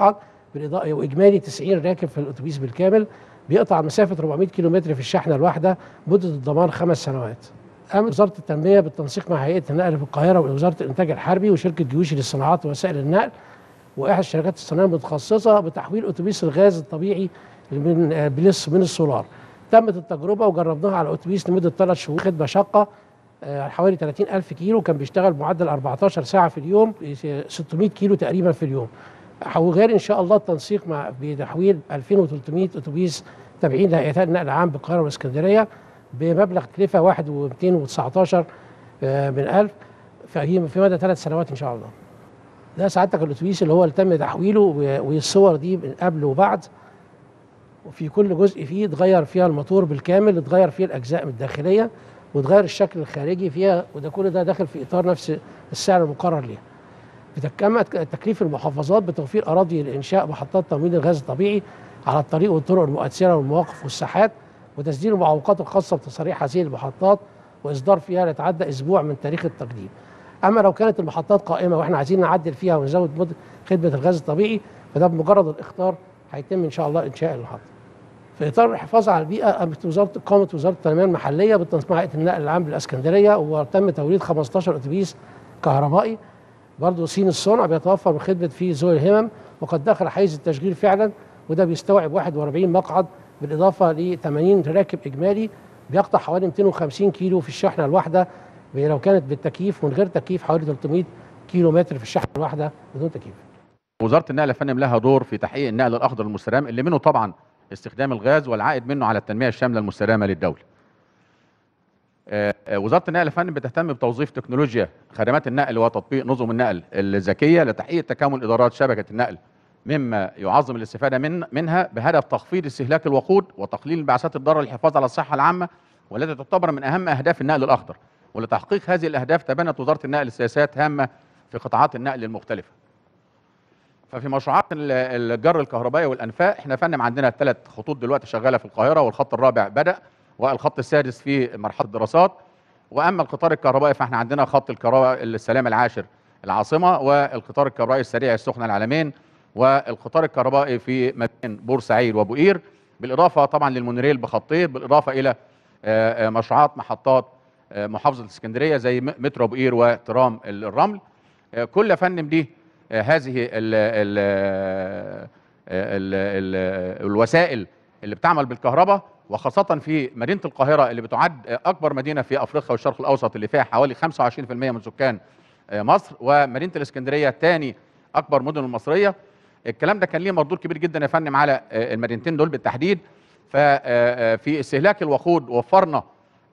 بالاضاءه واجمالي 90 راكب في الاتوبيس بالكامل، بيقطع مسافه 400 كيلومتر في الشحنه الواحده، مده الضمان 5 سنوات. قامت وزاره التنميه بالتنسيق مع هيئه النقل في القاهره ووزاره الانتاج الحربي وشركه جيوشي للصناعات ووسائل النقل واحد الشركات الصناعيه المتخصصه بتحويل اتوبيس الغاز الطبيعي من السولار. تمت التجربه وجربناها على اتوبيس لمده 3 شهور، خدمه شاقه حوالي 30,000 كيلو، كان بيشتغل بمعدل 14 ساعه في اليوم، 600 كيلو تقريبا في اليوم. وغير ان شاء الله التنسيق مع بتحويل 2300 اتوبيس تابعين لهيئتي النقل العام بالقاهره والاسكندريه بمبلغ تكلفه 1,219 من 1000 في مدى 3 سنوات ان شاء الله. ده سعادتك الاتوبيس اللي هو اللي تم تحويله، والصور دي من قبل وبعد، وفي كل جزء فيه اتغير فيها الموتور بالكامل، اتغير فيه الاجزاء الداخليه وتغير الشكل الخارجي فيها، وده كل ده داخل في اطار نفس السعر المقرر ليها. بتكمل تكليف المحافظات بتوفير اراضي لانشاء محطات تمويل الغاز الطبيعي على الطريق والطرق المؤثره والمواقف والساحات، وتسجيل المعوقات الخاصه بتصاريح هذه المحطات واصدار فيها لا يتعدى اسبوع من تاريخ التقديم. اما لو كانت المحطات قائمه واحنا عايزين نعدل فيها ونزود مده خدمه الغاز الطبيعي، فده بمجرد الاختار هيتم ان شاء الله انشاء المحطه. في اطار الحفاظ على البيئه قامت وزاره التنميه المحليه بالتنسيق مع هيئه النقل العام بالاسكندريه، وتم توريد 15 اتوبيس كهربائي برضه صين الصنع بيتوفر من خدمه في ذوي الهمم، وقد دخل حيز التشغيل فعلا، وده بيستوعب 41 مقعد بالاضافه ل 80 راكب اجمالي، بيقطع حوالي 250 كيلو في الشحنه الواحده، لو كانت بالتكييف ومن غير تكييف حوالي 300 كيلو متر في الشحنه الواحده بدون تكييف. وزاره النقل يا فندم لها دور في تحقيق النقل الاخضر المستدام، اللي منه طبعا استخدام الغاز والعائد منه على التنميه الشامله المستدامه للدوله. وزاره النقل يا فندم بتهتم بتوظيف تكنولوجيا خدمات النقل وتطبيق نظم النقل الذكيه لتحقيق تكامل ادارات شبكه النقل، مما يعظم الاستفاده منها بهدف تخفيض استهلاك الوقود وتقليل الانبعاثات الضاره للحفاظ على الصحه العامه، والتي تعتبر من اهم اهداف النقل الاخضر. ولتحقيق هذه الاهداف تبنت وزاره النقل سياسات هامه في قطاعات النقل المختلفه. ففي مشروعات الجر الكهربائي والانفاق احنا فندم عندنا 3 خطوط دلوقتي شغاله في القاهره، والخط الرابع بدا، والخط السادس في مرحله الدراسات. واما القطار الكهربائي فاحنا عندنا خط الكهرباء السلام العاشر العاصمه، والقطار الكهربائي السريع السخنه العلمين، والقطار الكهربائي في مدينه بورسعيد وابو قير، بالاضافه طبعا للمونوريل بخطين، بالاضافه الى مشروعات محطات محافظه الاسكندريه زي مترو ابو قير وترام الرمل. كل فندم دي هذه الوسائل اللي بتعمل بالكهرباء، وخاصة في مدينة القاهرة اللي بتعد أكبر مدينة في أفريقيا والشرق الأوسط، اللي فيها حوالي 25% من سكان مصر، ومدينة الإسكندرية ثاني أكبر مدن المصرية. الكلام ده كان ليه مردود كبير جدا يا فندم على المدينتين دول بالتحديد. ففي استهلاك الوقود وفرنا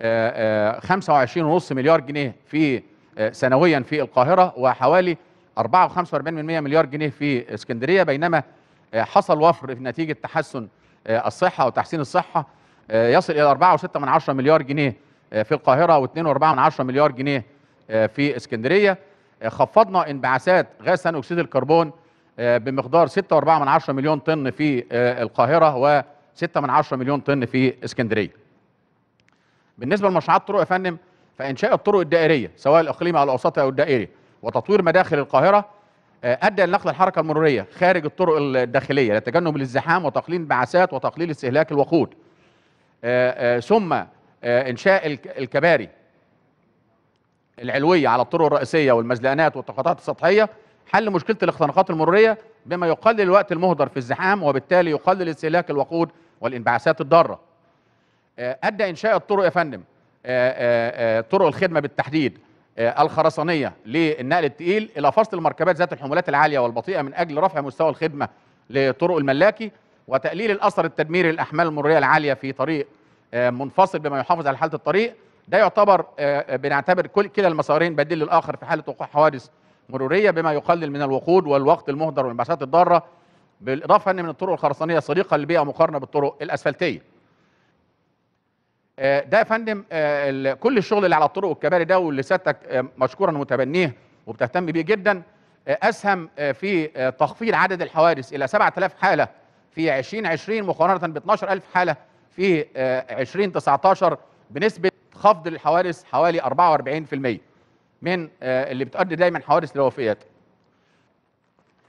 25.5 مليار جنيه في سنويا في القاهرة، وحوالي 4.45 مليار جنيه في اسكندرية، بينما حصل وفر في نتيجة تحسن الصحة وتحسين الصحة يصل إلى 4.6 مليار جنيه في القاهرة، و2.4 مليار جنيه في اسكندرية. خفضنا انبعاثات غاز ثاني أكسيد الكربون بمقدار 6.4 مليون طن في القاهرة، و6 مليون طن في اسكندرية. بالنسبة لمشروعات الطرق يا فندم، فإنشاء الطرق الدائرية سواء الإقليمي أو الأوسطي أو الدائري وتطوير مداخل القاهرة أدى لنقل الحركة المرورية خارج الطرق الداخلية لتجنب الازدحام وتقليل الانبعاثات وتقليل استهلاك الوقود. ثم إنشاء الكباري العلوية على الطرق الرئيسية والمزلقانات والتقاطعات السطحية، حل مشكلة الاختناقات المرورية بما يقلل الوقت المهدر في الزحام، وبالتالي يقلل استهلاك الوقود والانبعاثات الضارة. أدى إنشاء الطرق يا فندم طرق الخدمة بالتحديد الخرسانية للنقل الثقيل إلى فصل المركبات ذات الحمولات العالية والبطيئة من أجل رفع مستوى الخدمة لطرق الملاكي، وتقليل الأثر التدميري للأحمال المرورية العالية في طريق منفصل بما يحافظ على حالة الطريق. ده يعتبر بنعتبر كلا المسارين بديل للآخر في حالة وقوع حوادث مرورية، بما يقلل من الوقود والوقت المهدر والانبعاثات الضارة، بالإضافة أن من الطرق الخرسانية صديقة للبيئة مقارنة بالطرق الأسفلتية. ده يا فندم كل الشغل اللي على الطرق والكباري ده واللي سيادتك مشكورا متبنيه وبتهتم بيه جدا، اسهم في تخفيض عدد الحوادث الى 7000 حاله في 2020 مقارنه ب 12000 حاله في 2019، بنسبه خفض للحوادث حوالي 44% من اللي بتؤدي دايما حوادث للوفيات.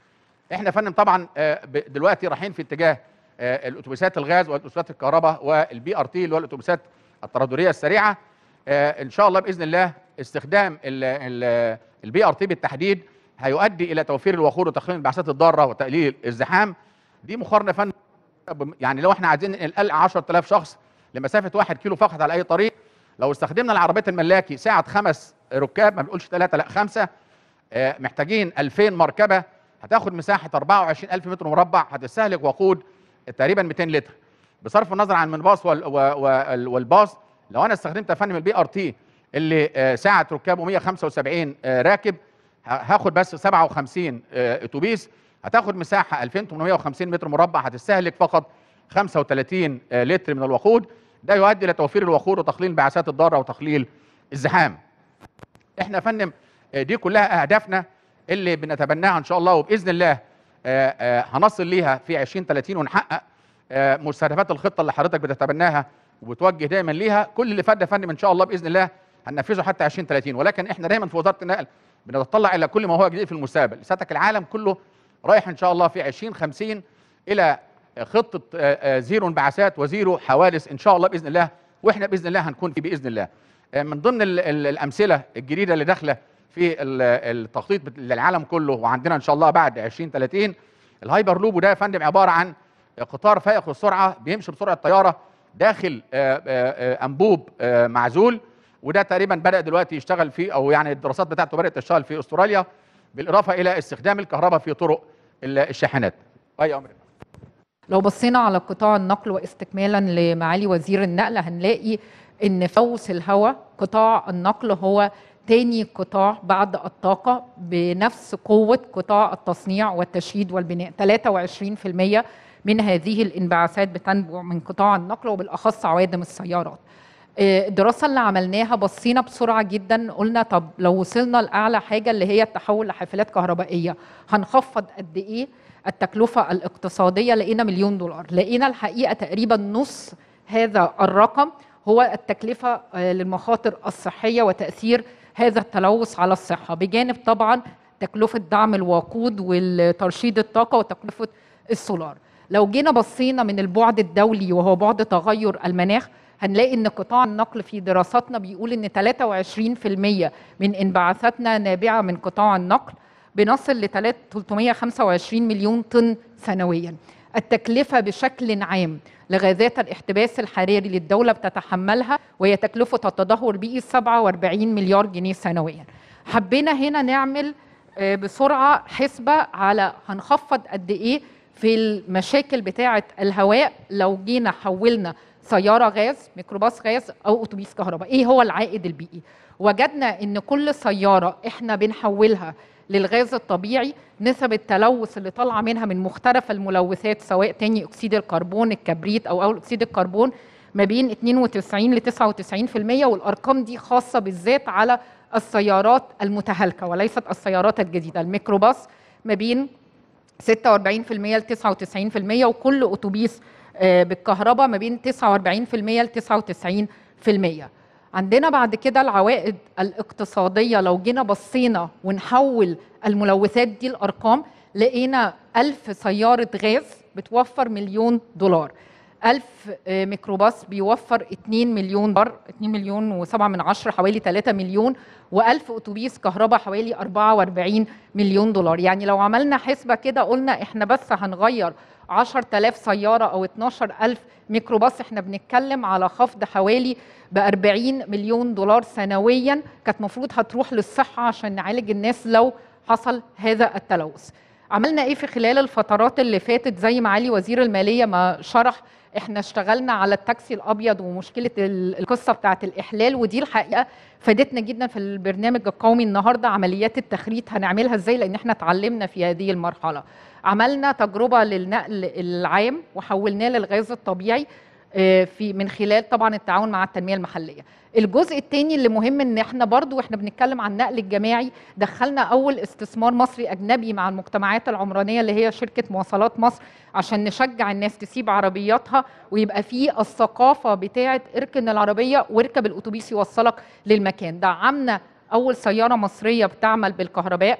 احنا يا فندم طبعا دلوقتي رايحين في اتجاه الاتوبيسات الغاز والاتوبيسات الكهرباء والبي ار تي اللي هو الاتوبيسات التردديه السريعه. ان شاء الله باذن الله استخدام البي ار تي بالتحديد هيؤدي الى توفير الوقود وتقليل الانبعاثات الضاره وتقليل الزحام. دي مقارنه يا فندم، يعني لو احنا عايزين ننقل 10,000 شخص لمسافه 1 كيلو فقط على اي طريق، لو استخدمنا العربيات الملاكي ساعه 5 ركاب، ما بنقولش 3 لا 5، محتاجين 2000 مركبه، هتاخد مساحه 24,000 متر مربع، هتستهلك وقود تقريبا 200 لتر. بصرف النظر عن المنباص والباص، لو انا استخدمت يا فندم البي ار تي اللي ساعه ركابه 175 راكب، هاخد بس 57 اتوبيس، هتاخد مساحه 2850 متر مربع، هتستهلك فقط 35 لتر من الوقود. ده يؤدي الى توفير الوقود وتقليل الانبعاثات الضاره وتقليل الزحام. احنا يا فندم دي كلها اهدافنا اللي بنتبناها ان شاء الله، وباذن الله هنصل ليها في 2030 ونحقق مستهدفات الخطه اللي حضرتك بتتبناها وبتوجه دايما ليها. كل اللي فات يا فندم ان شاء الله باذن الله هننفذه حتى 2030، ولكن احنا دايما في وزاره النقل بنتطلع الى كل ما هو جديد في المستقبل. سيادتك العالم كله رايح ان شاء الله في 2050 الى خطه زيرو انبعاثات وزيرو حوادث ان شاء الله باذن الله، واحنا باذن الله هنكون في باذن الله. من ضمن الامثله الجديده اللي داخله في التخطيط للعالم كله وعندنا ان شاء الله بعد 2030 الهايبر لوب، وده يا فندم عباره عن قطار فائق السرعه بيمشي بسرعه الطياره داخل انبوب معزول، وده تقريبا بدا دلوقتي يشتغل فيه، او يعني الدراسات بتاعته بدات تشتغل في استراليا، بالاضافه الى استخدام الكهرباء في طرق الشاحنات. اي امر. لو بصينا على قطاع النقل واستكمالا لمعالي وزير النقل، هنلاقي ان فوز الهواء قطاع النقل هو تاني قطاع بعد الطاقة بنفس قوة قطاع التصنيع والتشييد والبناء. 23% من هذه الانبعاثات بتنبع من قطاع النقل وبالأخص عوادم السيارات. الدراسة اللي عملناها بصينا بسرعة جدا، قلنا طب لو وصلنا لأعلى حاجة اللي هي التحول لحافلات كهربائية هنخفض قد إيه التكلفة الاقتصادية؟ لقينا $1,000,000. لقينا الحقيقة تقريبا نص هذا الرقم هو التكلفة للمخاطر الصحية وتأثير هذا التلوث على الصحة، بجانب طبعا تكلفة دعم الوقود والترشيد الطاقة وتكلفة السولار. لو جينا بصينا من البعد الدولي وهو بعد تغير المناخ، هنلاقي ان قطاع النقل في دراساتنا بيقول ان 23% من انبعاثاتنا نابعة من قطاع النقل، بنصل ل 325 مليون طن سنويا. التكلفة بشكل عام لغازات الاحتباس الحراري اللي الدولة بتتحملها وهي تكلفة التدهور البيئي 47 مليار جنيه سنويا. حبينا هنا نعمل بسرعة حسبة على هنخفض قد ايه في المشاكل بتاعة الهواء لو جينا حولنا سيارة غاز، ميكروباص غاز أو أتوبيس كهرباء، ايه هو العائد البيئي؟ وجدنا ان كل سيارة احنا بنحولها للغاز الطبيعي نسب التلوث اللي طالعه منها من مختلف الملوثات سواء ثاني اكسيد الكربون الكبريت او اول اكسيد الكربون ما بين 92 ل 99%، والارقام دي خاصه بالذات على السيارات المتهالكه وليست السيارات الجديده. الميكروباص ما بين 46% ل 99%، وكل اتوبيس بالكهرباء ما بين 49% ل 99%. عندنا بعد كده العوائد الاقتصادية، لو جينا بصينا ونحول الملوثات دي الأرقام، لقينا 1000 سيارة غاز بتوفر $1,000,000، 1000 ميكروباص بيوفر $2,000,000، 2,700,000 حوالي 3 مليون، و1000 أتوبيس كهرباء حوالي $44 مليون. يعني لو عملنا حسبة كده قلنا احنا بس هنغير 10,000 سيارة أو 12,000 ميكروباص، احنا بنتكلم على خفض حوالي $40 مليون سنويا، كانت مفروض هتروح للصحة عشان نعالج الناس لو حصل هذا التلوث. عملنا ايه في خلال الفترات اللي فاتت؟ زي معالي وزير المالية ما شرح، احنا اشتغلنا على التاكسي الابيض ومشكله القصه بتاعه الاحلال، ودي الحقيقه فادتنا جدا في البرنامج القومي. النهارده عمليات التخريط هنعملها ازاي؟ لان احنا اتعلمنا في هذه المرحله. عملنا تجربه للنقل العام وحولناه للغاز الطبيعي في من خلال طبعا التعاون مع التنميه المحليه. الجزء الثاني اللي مهم ان احنا برضو واحنا بنتكلم عن النقل الجماعي، دخلنا اول استثمار مصري اجنبي مع المجتمعات العمرانيه اللي هي شركه مواصلات مصر، عشان نشجع الناس تسيب عربياتها ويبقى فيه الثقافه بتاعه اركن العربيه واركب الاتوبيس يوصلك للمكان. دعمنا اول سياره مصريه بتعمل بالكهرباء.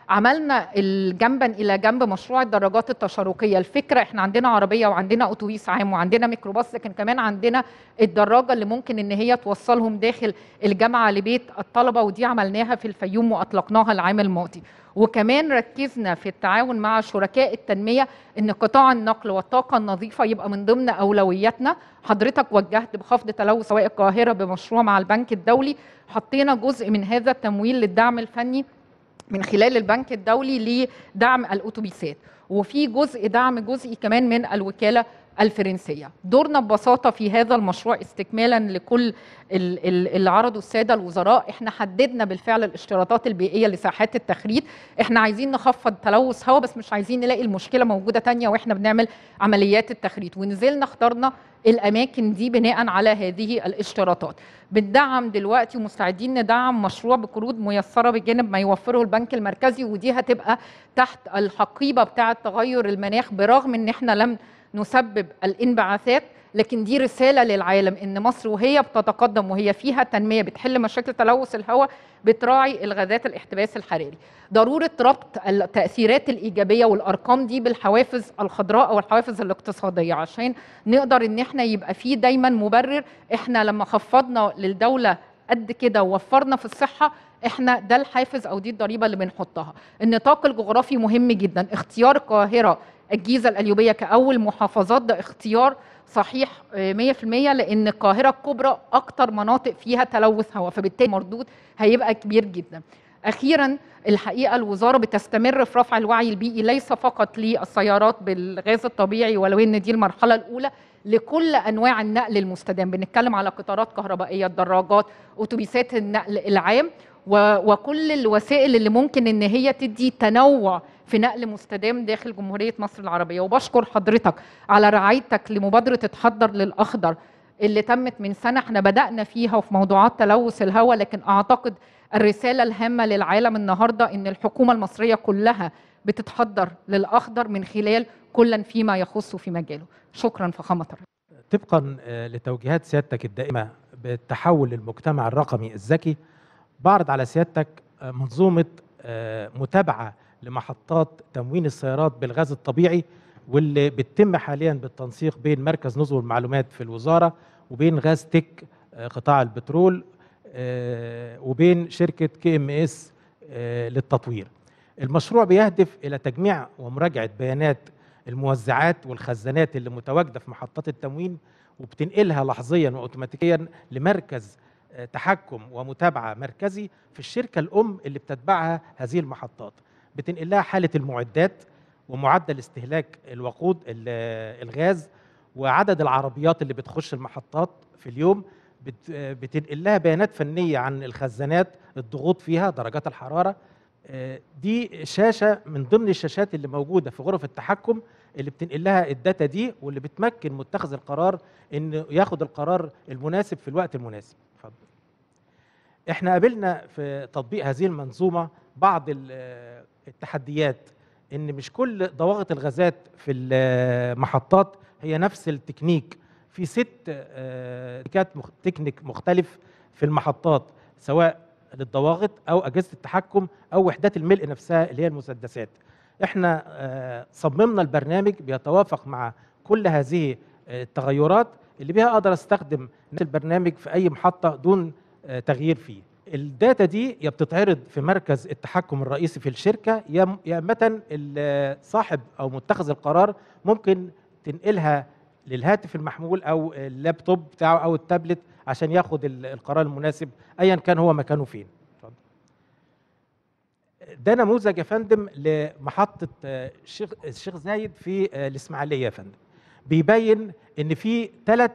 عملنا جنبا الى جنب مشروع الدراجات التشاركيه. الفكره احنا عندنا عربيه وعندنا اتوبيس عام وعندنا ميكروباص، لكن كمان عندنا الدراجه اللي ممكن ان هي توصلهم داخل الجامعه لبيت الطلبه، ودي عملناها في الفيوم واطلقناها العام الماضي. وكمان ركزنا في التعاون مع شركاء التنميه ان قطاع النقل والطاقه النظيفه يبقى من ضمن اولوياتنا. حضرتك وجهت بخفض تلوث سواق القاهره بمشروع مع البنك الدولي، حطينا جزء من هذا التمويل للدعم الفني من خلال البنك الدولي لدعم الأتوبيسات، وفي جزء دعم جزئي كمان من الوكالة الفرنسية. دورنا ببساطة في هذا المشروع استكمالا لكل اللي عرضوا السادة الوزراء، احنا حددنا بالفعل الاشتراطات البيئية لساحات التخريط. احنا عايزين نخفض تلوث هواء، بس مش عايزين نلاقي المشكلة موجودة تانية واحنا بنعمل عمليات التخريط، ونزلنا اخترنا الأماكن دي بناء على هذه الاشتراطات. بندعم دلوقتي ومستعدين ندعم مشروع بقروض ميسرة بجانب ما يوفره البنك المركزي، ودي هتبقى تحت الحقيبة بتاعة تغير المناخ. برغم ان احنا لم نسبب الانبعاثات، لكن دي رسالة للعالم ان مصر وهي بتتقدم وهي فيها تنمية بتحل مشاكل تلوث الهواء بتراعي الغازات الاحتباس الحراري. ضرورة ربط التأثيرات الإيجابية والأرقام دي بالحوافز الخضراء أو الحوافز الاقتصادية، عشان نقدر ان احنا يبقى فيه دايما مبرر. احنا لما خفضنا للدولة قد كده ووفرنا في الصحة، احنا ده الحافز او دي الضريبة اللي بنحطها. النطاق الجغرافي مهم جدا. اختيار القاهرة الجيزة القليوبية كأول محافظات ده اختيار صحيح 100%، لأن القاهرة الكبرى أكتر مناطق فيها تلوث هواء، فبالتالي المردود هيبقى كبير جدا. أخيرا الحقيقة الوزارة بتستمر في رفع الوعي البيئي ليس فقط للسيارات بالغاز الطبيعي، ولو ان دي المرحلة الأولى، لكل أنواع النقل المستدام. بنتكلم على قطارات كهربائية، الدراجات، أتوبيسات النقل العام، وكل الوسائل اللي ممكن ان هي تدي تنوع في نقل مستدام داخل جمهورية مصر العربية. وبشكر حضرتك على رعايتك لمبادرة اتحضر للأخضر اللي تمت من سنة احنا بدأنا فيها وفي موضوعات تلوث الهواء، لكن أعتقد الرسالة الهامة للعالم النهاردة ان الحكومة المصرية كلها بتتحضر للأخضر من خلال كلا فيما يخص في مجاله. شكرا فخامة الرئيس. طبقا لتوجيهات سيادتك الدائمة بالتحول للمجتمع الرقمي الذكي، بعرض على سيادتك منظومة متابعة لمحطات تموين السيارات بالغاز الطبيعي، واللي بتتم حاليا بالتنسيق بين مركز نظم المعلومات في الوزارة وبين غاز تك قطاع البترول وبين شركة KMS للتطوير. المشروع بيهدف إلى تجميع ومراجعة بيانات الموزعات والخزانات اللي متواجدة في محطات التموين، وبتنقلها لحظيا وأوتوماتيكيا لمركز تحكم ومتابعة مركزي في الشركة الأم اللي بتتبعها هذه المحطات. بتنقل لها حالة المعدات ومعدل استهلاك الوقود الغاز وعدد العربيات اللي بتخش المحطات في اليوم. بتنقل لها بيانات فنية عن الخزانات، الضغوط فيها، درجات الحرارة. دي شاشة من ضمن الشاشات اللي موجودة في غرف التحكم اللي بتنقل لها الداتا دي، واللي بتمكن متخذ القرار انه ياخد القرار المناسب في الوقت المناسب. اتفضل. احنا قابلنا في تطبيق هذه المنظومة بعض التحديات، ان مش كل ضواغط الغازات في المحطات هي نفس التكنيك. في 6 تكنيك مختلف في المحطات، سواء للضواغط او اجهزه التحكم او وحدات الملء نفسها اللي هي المسدسات. احنا صممنا البرنامج بيتوافق مع كل هذه التغيرات اللي بها اقدر استخدم نفس البرنامج في اي محطه دون تغيير فيه. الداتا دي يا بتتعرض في مركز التحكم الرئيسي في الشركه، يا اما صاحب او متخذ القرار ممكن تنقلها للهاتف المحمول او اللابتوب بتاعه او التابلت عشان ياخد القرار المناسب ايا كان هو مكانه فين. ده نموذج يا فندم لمحطه الشيخ زايد في الاسماعيليه يا فندم، بيبين ان في 3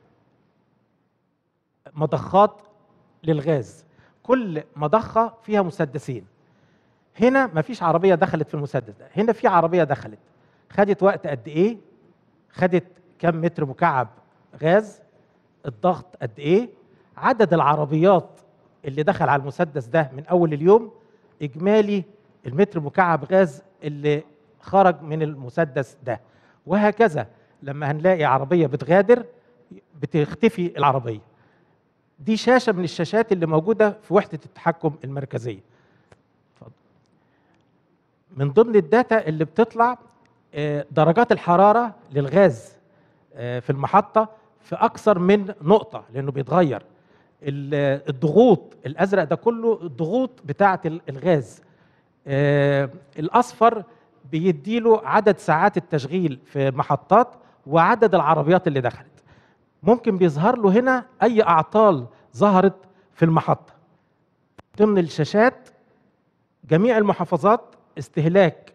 مضخات للغاز، كل مضخه فيها مسدسين. هنا مفيش عربيه دخلت في المسدس ده، هنا في عربيه دخلت. خدت وقت قد ايه؟ خدت كم متر مكعب غاز؟ الضغط قد ايه؟ عدد العربيات اللي دخل على المسدس ده من اول اليوم، اجمالي المتر مكعب غاز اللي خرج من المسدس ده، وهكذا. لما هنلاقي عربيه بتغادر بتختفي العربيه. دي شاشه من الشاشات اللي موجوده في وحده التحكم المركزيه. اتفضل. من ضمن الداتا اللي بتطلع درجات الحرارة للغاز في المحطة في أكثر من نقطة، لأنه بيتغير الضغوط. الأزرق ده كله الضغوط بتاعة الغاز. الأصفر بيديله عدد ساعات التشغيل في المحطات وعدد العربيات اللي دخلت. ممكن بيظهر له هنا أي أعطال ظهرت في المحطة. ضمن الشاشات جميع المحافظات استهلاك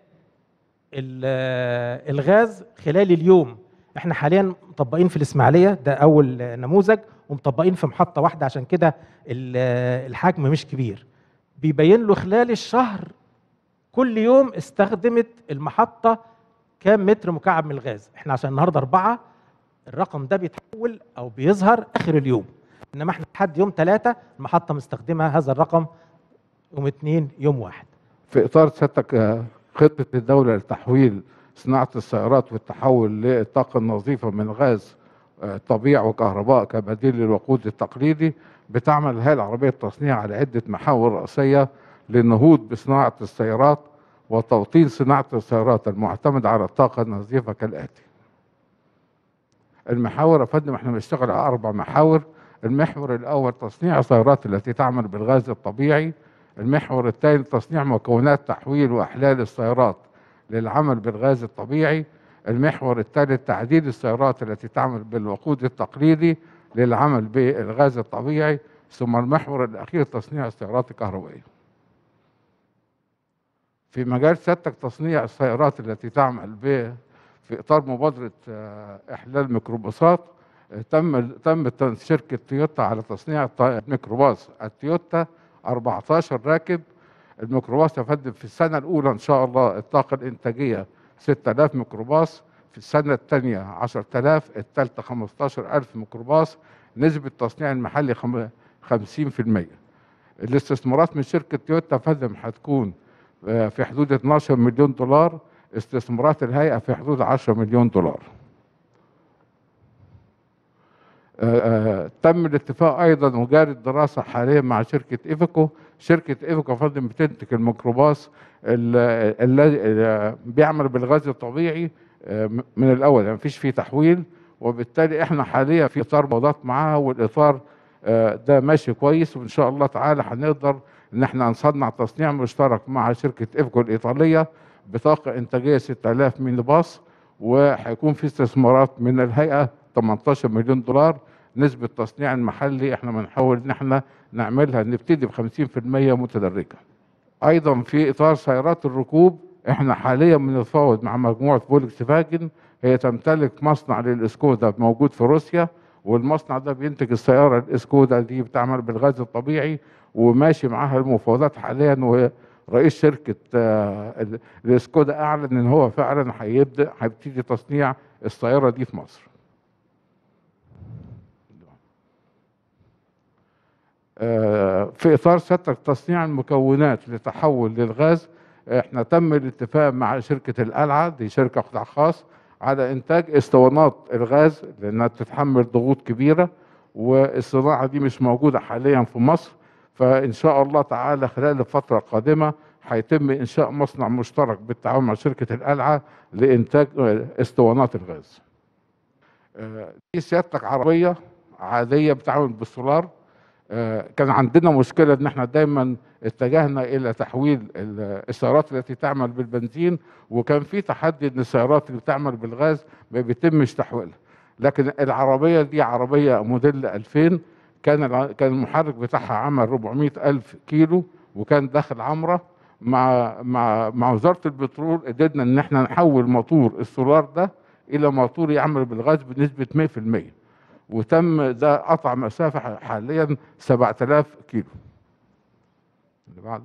الغاز خلال اليوم. احنا حاليا مطبقين في الإسماعيلية، ده أول نموذج، ومطبقين في محطة واحدة، عشان كده الحجم مش كبير. بيبين له خلال الشهر كل يوم استخدمت المحطة كام متر مكعب من الغاز. احنا عشان النهارده 4 الرقم ده بيتحول أو بيظهر آخر اليوم، إنما احنا لحد يوم 3 المحطة مستخدمة هذا الرقم، يوم 2 يوم 1. في إطار سيادتك خطة الدولة لتحويل صناعة السيارات والتحول للطاقة النظيفة من غاز طبيعي وكهرباء كبديل للوقود التقليدي، بتعمل الهيئة العربية للتصنيع على عدة محاور رئيسية للنهوض بصناعة السيارات وتوطين صناعة السيارات المعتمدة على الطاقة النظيفة كالآتي. المحاور يا فندم احنا بنشتغل على 4 محاور. المحور الأول تصنيع السيارات التي تعمل بالغاز الطبيعي. المحور الثاني تصنيع مكونات تحويل وإحلال السيارات للعمل بالغاز الطبيعي. المحور الثالث تعديل السيارات التي تعمل بالوقود التقليدي للعمل بالغاز الطبيعي. ثم المحور الأخير تصنيع السيارات الكهربائية. في مجال سيادتك تصنيع السيارات التي تعمل في إطار مبادرة إحلال ميكروباصات، تم شركة تويوتا على تصنيع ميكروباص التويوتا 14 راكب. الميكروباص يا فندم في السنة الأولى إن شاء الله الطاقة الإنتاجية 6000 ميكروباص، في السنة الثانية 10000، الثالثة 15000 ميكروباص. نسبة تصنيع المحلي 50%. الاستثمارات من شركة تويوتا يا فندم هتكون في حدود 12 مليون دولار. استثمارات الهيئة في حدود 10 مليون دولار. تم الاتفاق ايضا وجاري الدراسه حاليا مع شركه ايفيكو. شركه ايفيكو يا فندم بتنتج الميكروباص اللي بيعمل بالغاز الطبيعي من الاول، يعني مفيش فيه تحويل، وبالتالي احنا حاليا في اطار مفاوضات معاها، والاطار ده ماشي كويس، وان شاء الله تعالى هنقدر ان احنا نصنع تصنيع مشترك مع شركه ايفيكو الايطاليه بطاقه انتاجيه 6000 ميني باص، وهيكون في استثمارات من الهيئه 18 مليون دولار. نسبة تصنيع المحلي احنا بنحاول ان احنا نعملها نبتدي ب 50% متدرجة. ايضا في اطار سيارات الركوب احنا حاليا بنتفاوض مع مجموعة فولكس فاجن، هي تمتلك مصنع للاسكودا موجود في روسيا، والمصنع ده بينتج السيارة الاسكودا دي بتعمل بالغاز الطبيعي، وماشي معاها المفاوضات حاليا. ورئيس شركة الاسكودا اعلن ان هو فعلا هيبتدي تصنيع السيارة دي في مصر. في اطار سيادتك تصنيع المكونات لتحول للغاز، احنا تم الاتفاق مع شركه القلعه، دي شركه قطاع خاص، على انتاج اسطوانات الغاز لانها بتتحمل ضغوط كبيره، والصناعه دي مش موجوده حاليا في مصر. فان شاء الله تعالى خلال الفتره القادمه هيتم انشاء مصنع مشترك بالتعاون مع شركه القلعه لانتاج اسطوانات الغاز. دي سيادتك عربيه عاديه بتعمل بالسولار. كان عندنا مشكلة ان احنا دايما اتجهنا الى تحويل السيارات التي تعمل بالبنزين، وكان في تحدي ان السيارات اللي بتعمل بالغاز ما بيتمش تحويلها. لكن العربية دي عربية موديل 2000، كان المحرك بتاعها عمل 400,000 كيلو، وكان داخل عمرة مع وزارة البترول. قدرنا ان احنا نحول موتور السولار ده الى موتور يعمل بالغاز بنسبة 100%، وتم ده قطع مسافة حاليا 7000 كيلو. اللي بعده.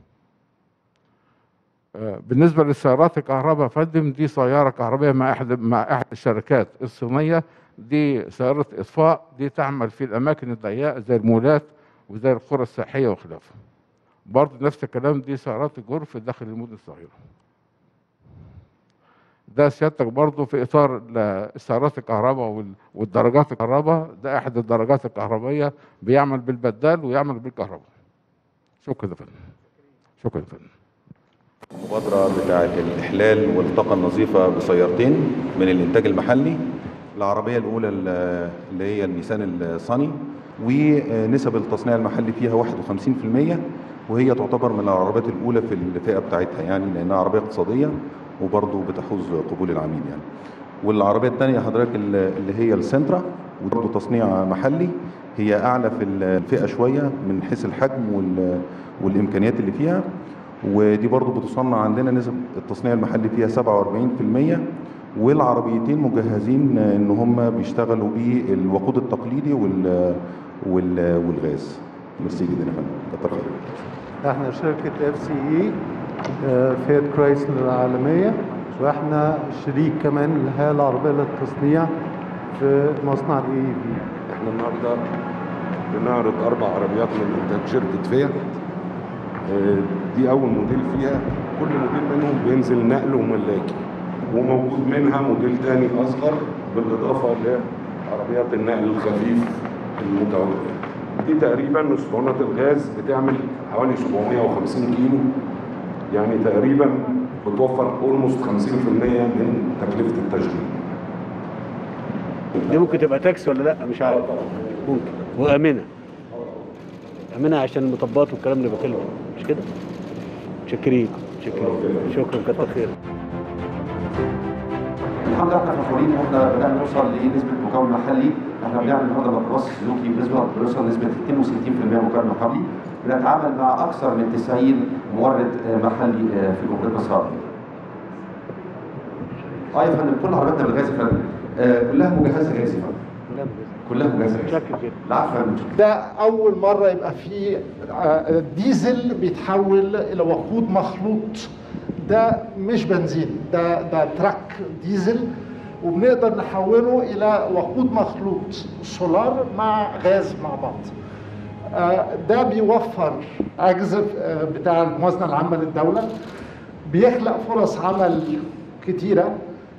بالنسبة للسيارات الكهرباء يا فندم، دي سيارة كهربائية مع احد الشركات الصينية. دي سيارة اطفاء، دي تعمل في الاماكن الضيقة زي المولات وزي القرى السياحية وخلافه. برضه نفس الكلام، دي سيارات الجرف داخل المدن الصغيرة. ده سيادتك برضه في اطار السيارات الكهرباء والدراجات الكهرباء، ده احد الدراجات الكهربائيه بيعمل بالبدال ويعمل بالكهرباء. شكرا يا فندم. شكرا يا فندم. المبادرة بتاعة الإحلال والطاقة النظيفة بسيارتين من الإنتاج المحلي. العربية الأولى اللي هي النيسان الصني، ونسب التصنيع المحلي فيها 51%، وهي تعتبر من العربيات الأولى في الفئة بتاعتها يعني، لأنها عربية اقتصادية وبرضه بتحوز قبول العميل يعني. والعربية الثانية حضرتك اللي هي السنترا، وبرضه تصنيع محلي، هي أعلى في الفئة شوية من حيث الحجم والإمكانيات اللي فيها، ودي برضه بتصنع عندنا نسب التصنيع المحلي فيها 47%. والعربيتين مجهزين ان هم بيشتغلوا بالوقود التقليدي والغاز. ميرسي جدا يا فندم، كتر خيرك. احنا شركة FCE فيات كرايسلر العالمية، واحنا شريك كمان لهي العربية للتصنيع في مصنع AEV. احنا النهارده بنعرض 4 عربيات من انتاج شركة فيات. دي اول موديل فيها، كل موديل منهم بينزل نقل وملاكي، وموجود منها موديل تاني اصغر بالاضافه لعربيات النقل الخفيف المتوقف. دي تقريبا اسطوانات الغاز بتعمل حوالي 750 كيلو، يعني تقريبا بتوفر اولموست 50% من تكلفه التشغيل. دي ممكن تبقى تاكس ولا لا؟ مش عارف. ممكن. وامنه. امنه عشان المطبات والكلام اللي بكلمه، مش كده؟ متشكرين. شكرا كتر خيرك. الحمد لله احنا فخورين ان احنا بدانا نوصل لنسبه مكون محلي. احنا بنعمل النهارده ميكروباص سلوكي بنسبه بنوصل لنسبه 62% مكون محلي. بنتعامل مع اكثر من 90 مورد محلي في جمهوريه مصر العربيه. يا فندم كل عربياتنا بالغاز يا فندم كلها مجهزه غاز يا فندم. كلها مجهزه غاز. العفو يا فندم. ده اول مره يبقى في ديزل بيتحول الى وقود مخلوط. ده مش بنزين، ده تراك ديزل، وبنقدر نحوله الى وقود مخلوط سولار مع غاز مع بعض. ده بيوفر عجز بتاع الموازنه العامه للدوله، بيخلق فرص عمل كتيره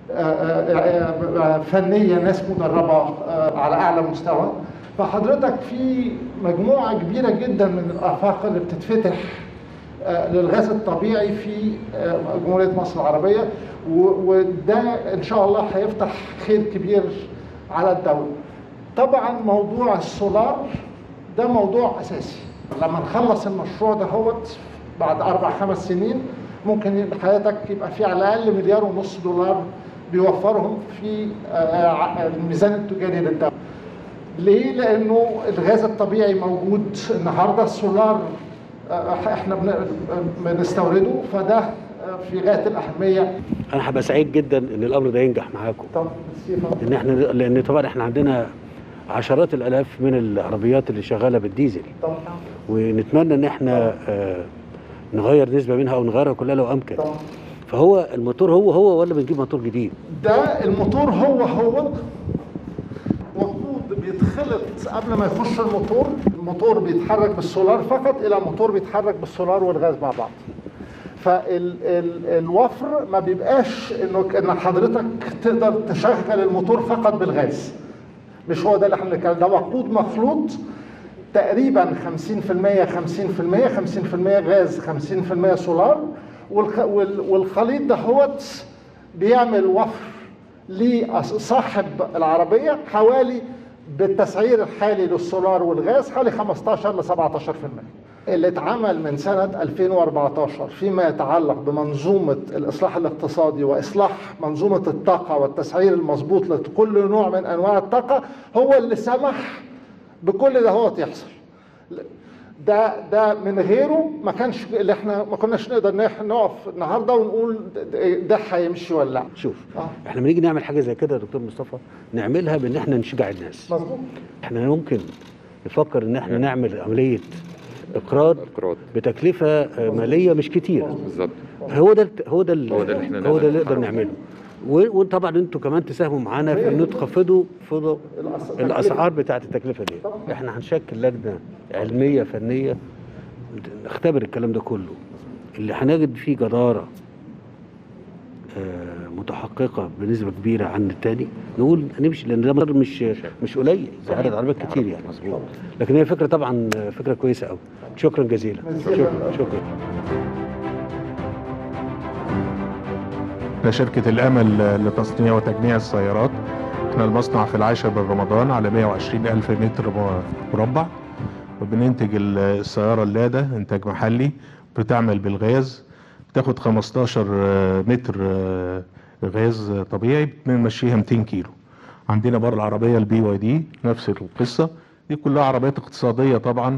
فنيه، ناس مدربه على اعلى مستوى. فحضرتك في مجموعه كبيره جدا من الافاق اللي بتتفتح للغاز الطبيعي في جمهورية مصر العربية، وده إن شاء الله هيفتح خير كبير على الدولة. طبعا موضوع السولار ده موضوع أساسي. لما نخلص المشروع ده بعد 4-5 سنين ممكن حياتك يبقى في على الأقل $1.5 مليار بيوفرهم في الميزان التجاري للدولة. ليه؟ لأنه الغاز الطبيعي موجود النهارده، السولار احنا بنستورده، فده في غايه الاهميه. انا هبقى سعيد جدا ان الامر ده ينجح معاكم. طبعا. ان احنا لان طبعا احنا عندنا عشرات الالاف من العربيات اللي شغاله بالديزل. طبعا. ونتمنى ان احنا نغير نسبه منها او نغيرها كلها لو امكن. طبعا. فهو الموتور هو ولا بنجيب موتور جديد؟ ده الموتور هو بيتخلط قبل ما يخش الموتور بيتحرك بالسولار فقط الى موتور بيتحرك بالسولار والغاز مع بعض. فالوفر ما بيبقاش ان حضرتك تقدر تشغل الموتور فقط بالغاز. مش هو ده اللي احنا بنتكلم، ده وقود مخلوط تقريبا 50% 50% غاز 50% سولار، والخليط ده بيعمل وفر لصاحب العربيه حوالي بالتسعير الحالي للسولار والغاز حوالي 15 ل 17%. اللي اتعمل من سنة 2014 فيما يتعلق بمنظومة الإصلاح الاقتصادي وإصلاح منظومة الطاقة والتسعير المضبوط لكل نوع من أنواع الطاقة هو اللي سمح بكل ده يحصل. ده من غيره ما كانش اللي احنا ما كناش نقدر نقف النهارده ونقول ده هيمشي ولا لا. شوف احنا لما نيجي نعمل حاجه زي كده يا دكتور مصطفى نعملها بان احنا نشجع الناس. مظبوط. احنا ممكن نفكر ان احنا نعمل عمليه اقراض بتكلفه ماليه مش كتير. بالظبط. هو ده اللي نقدر نعمله. وطبعا انتوا كمان تساهموا معانا في ان تخفضوا الاسعار بتاعه التكلفه دي. احنا هنشكل لجنه علميه فنيه نختبر الكلام ده كله، اللي هنجد فيه جداره متحققه بنسبه كبيره عن التاني نقول نمشي، لان ده مصدر مش قليل، ده عدد عربيات كتير يعني. مظبوط. لكن هي فكره طبعا فكره كويسه قوي. شكرا جزيلا. شكرا. احنا شركة الأمل لتصنيع وتجميع السيارات. احنا المصنع في العاشر من رمضان على 120 ألف متر مربع، وبننتج السيارة اللادا إنتاج محلي، بتعمل بالغاز، بتاخد 15 متر غاز طبيعي، بنمشيها 200 كيلو. عندنا برضه العربية BYD نفس القصة، دي كلها عربيات اقتصادية طبعا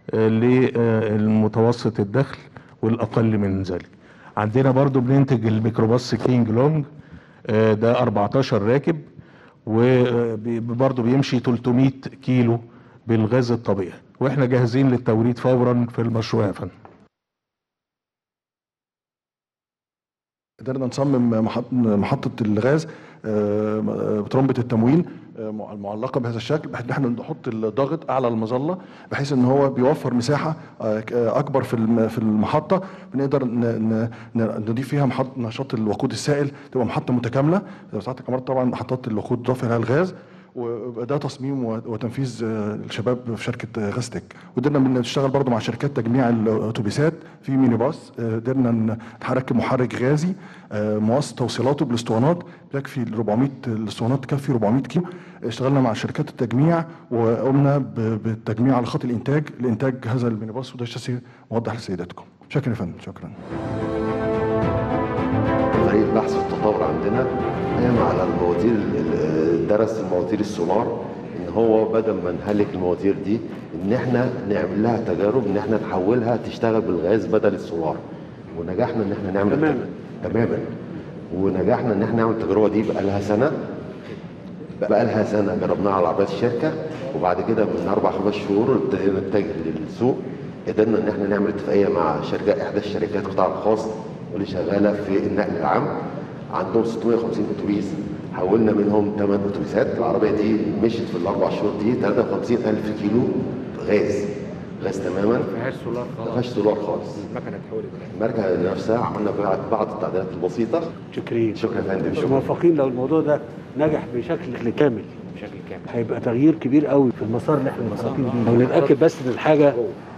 للمتوسط الدخل والأقل من ذلك. عندنا برضه بننتج الميكروباص كينج لونج، ده 14 راكب، وبرضه بيمشي 300 كيلو بالغاز الطبيعي، واحنا جاهزين للتوريد فورا في المشروع يا فندم. قدرنا نصمم محطة الغاز بترمبة التموين المعلقة بهذا الشكل، بحيث ان احنا نحط الضغط اعلى المظلة، بحيث ان هو بيوفر مساحة اكبر في المحطة، بنقدر نضيف فيها نشاط الوقود السائل، تبقى محطة متكاملة. ساعات كمان طبعا محطات الوقود ضاف لها الغاز، وده تصميم وتنفيذ الشباب في شركه غازتك. وقدرنا نشتغل برضو مع شركات تجميع الاتوبيسات في ميني باص، قدرنا نحرك محرك غازي موصل توصيلاته بالاسطوانات يكفي 400 الاسطوانات تكفي 400 كيلو. اشتغلنا مع شركات التجميع وقمنا بالتجميع على خط الانتاج لانتاج هذا الميني باص، وده الشاسي موضح لسيادتكم. شكرا يا فندم. شكرا. فريق البحث والتطور عندنا قام على المواتير، درس المواتير السولار، ان هو بدل ما نهلك المواتير دي ان احنا نعمل لها تجارب ان احنا نحولها تشتغل بالغاز بدل السولار، ونجحنا ان احنا نعمل تماما ونجحنا ان احنا نعمل التجربه دي بقى لها سنه جربناها على عربيات الشركه، وبعد كده من 4-5 شهور ابتدينا نتجه للسوق. قدرنا ان احنا نعمل اتفاقيه مع شركه احدى الشركات القطاع الخاص واللي شغاله في النقل العام، عندهم 650 اتوبيس، حولنا منهم 8 اتوبيسات. العربيه دي مشيت في ال4 شهور دي 53,000 كيلو غاز تماما، ما فيهاش سولار خالص. المكنه نفسها عملنا بعض التعديلات البسيطه. شكرا يا فندم. موفقين لو الموضوع ده نجح بشكل كامل هيبقى تغيير كبير قوي في المسار اللي احنا موفقين بيه، لو نتاكد بس ان الحاجه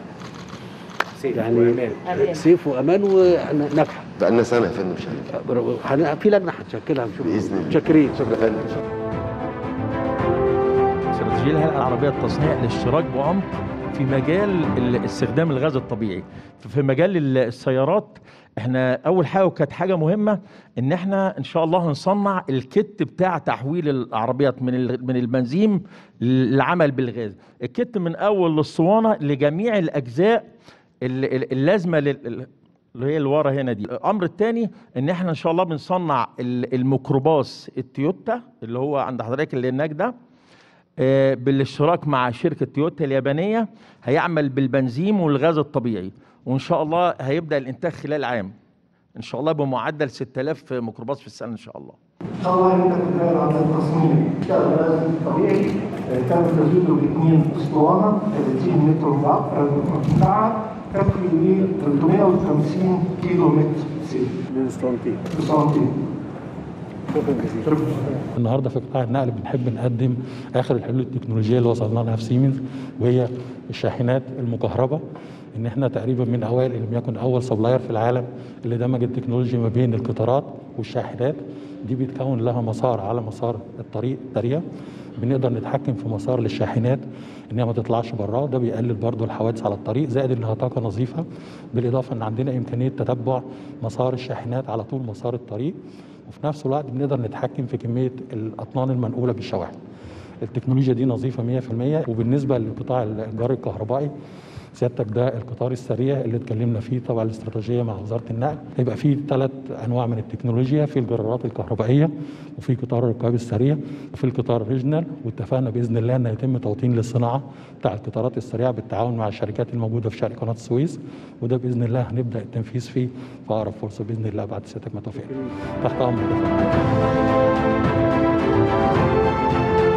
يعني سيف وامان وناجحه. بقى لنا سنه يا فندم شغالين. في لجنه هتشكلها هنشوف باذن الله. شاكرين. شكرا يا فندم. استراتيجيه الهيئه العربيه للتصنيع الاشتراك بعمق في مجال استخدام الغاز الطبيعي. في مجال السيارات احنا اول حاجه وكانت حاجه مهمه ان احنا ان شاء الله هنصنع الكت بتاع تحويل العربيات من البنزين للعمل بالغاز. الكت من اول للصوانه لجميع الاجزاء اللازمه اللي هي اللي ورا هنا دي. الامر الثاني ان احنا ان شاء الله بنصنع الميكروباص التويوتا اللي هو عند حضرتك اللي هناك ده بالاشتراك مع شركه تويوتا اليابانيه، هيعمل بالبنزين والغاز الطبيعي، وان شاء الله هيبدا الانتاج خلال عام ان شاء الله بمعدل 6000 ميكروباص في السنه ان شاء الله. ان شاء الله انت بتتكلم عن التصميم بتاع الغاز الطبيعي، تم تزويده ب2 اسطوانه 30 متر مكعب تكفي ل 350 كيلو متر للسنتين. النهارده في قطاع النقل بنحب نقدم اخر الحلول التكنولوجيه اللي وصلنا لها في سيمنز، وهي الشاحنات المكهرباء. ان احنا تقريبا من اوائل ان لم يكن اول سبلاير في العالم اللي دمج التكنولوجيا ما بين القطارات والشاحنات. دي بيتكون لها مسار على مسار الطريق السريع، بنقدر نتحكم في مسار للشاحنات انها ما تطلعش براه، ده بيقلل برضو الحوادث على الطريق، زائد انها طاقه نظيفه، بالاضافه ان عندنا امكانيه تتبع مسار الشاحنات على طول مسار الطريق، وفي نفس الوقت بنقدر نتحكم في كميه الاطنان المنقوله بالشواحن. التكنولوجيا دي نظيفه 100%. وبالنسبه للقطاع الجار الكهربائي سيادتك ده القطار السريع اللي اتكلمنا فيه طبعا الاستراتيجيه مع وزاره النقل، هيبقى فيه 3 انواع من التكنولوجيا، في الجرارات الكهربائيه وفي قطار الركاب السريع وفي القطار الريجنال، واتفقنا باذن الله ان يتم توطين للصناعه بتاع القطارات السريعه بالتعاون مع الشركات الموجوده في شرق قناه السويس، وده باذن الله هنبدا التنفيذ فيه في اقرب فرصه باذن الله بعد سيادتك ما توفقنا. تحت امرك.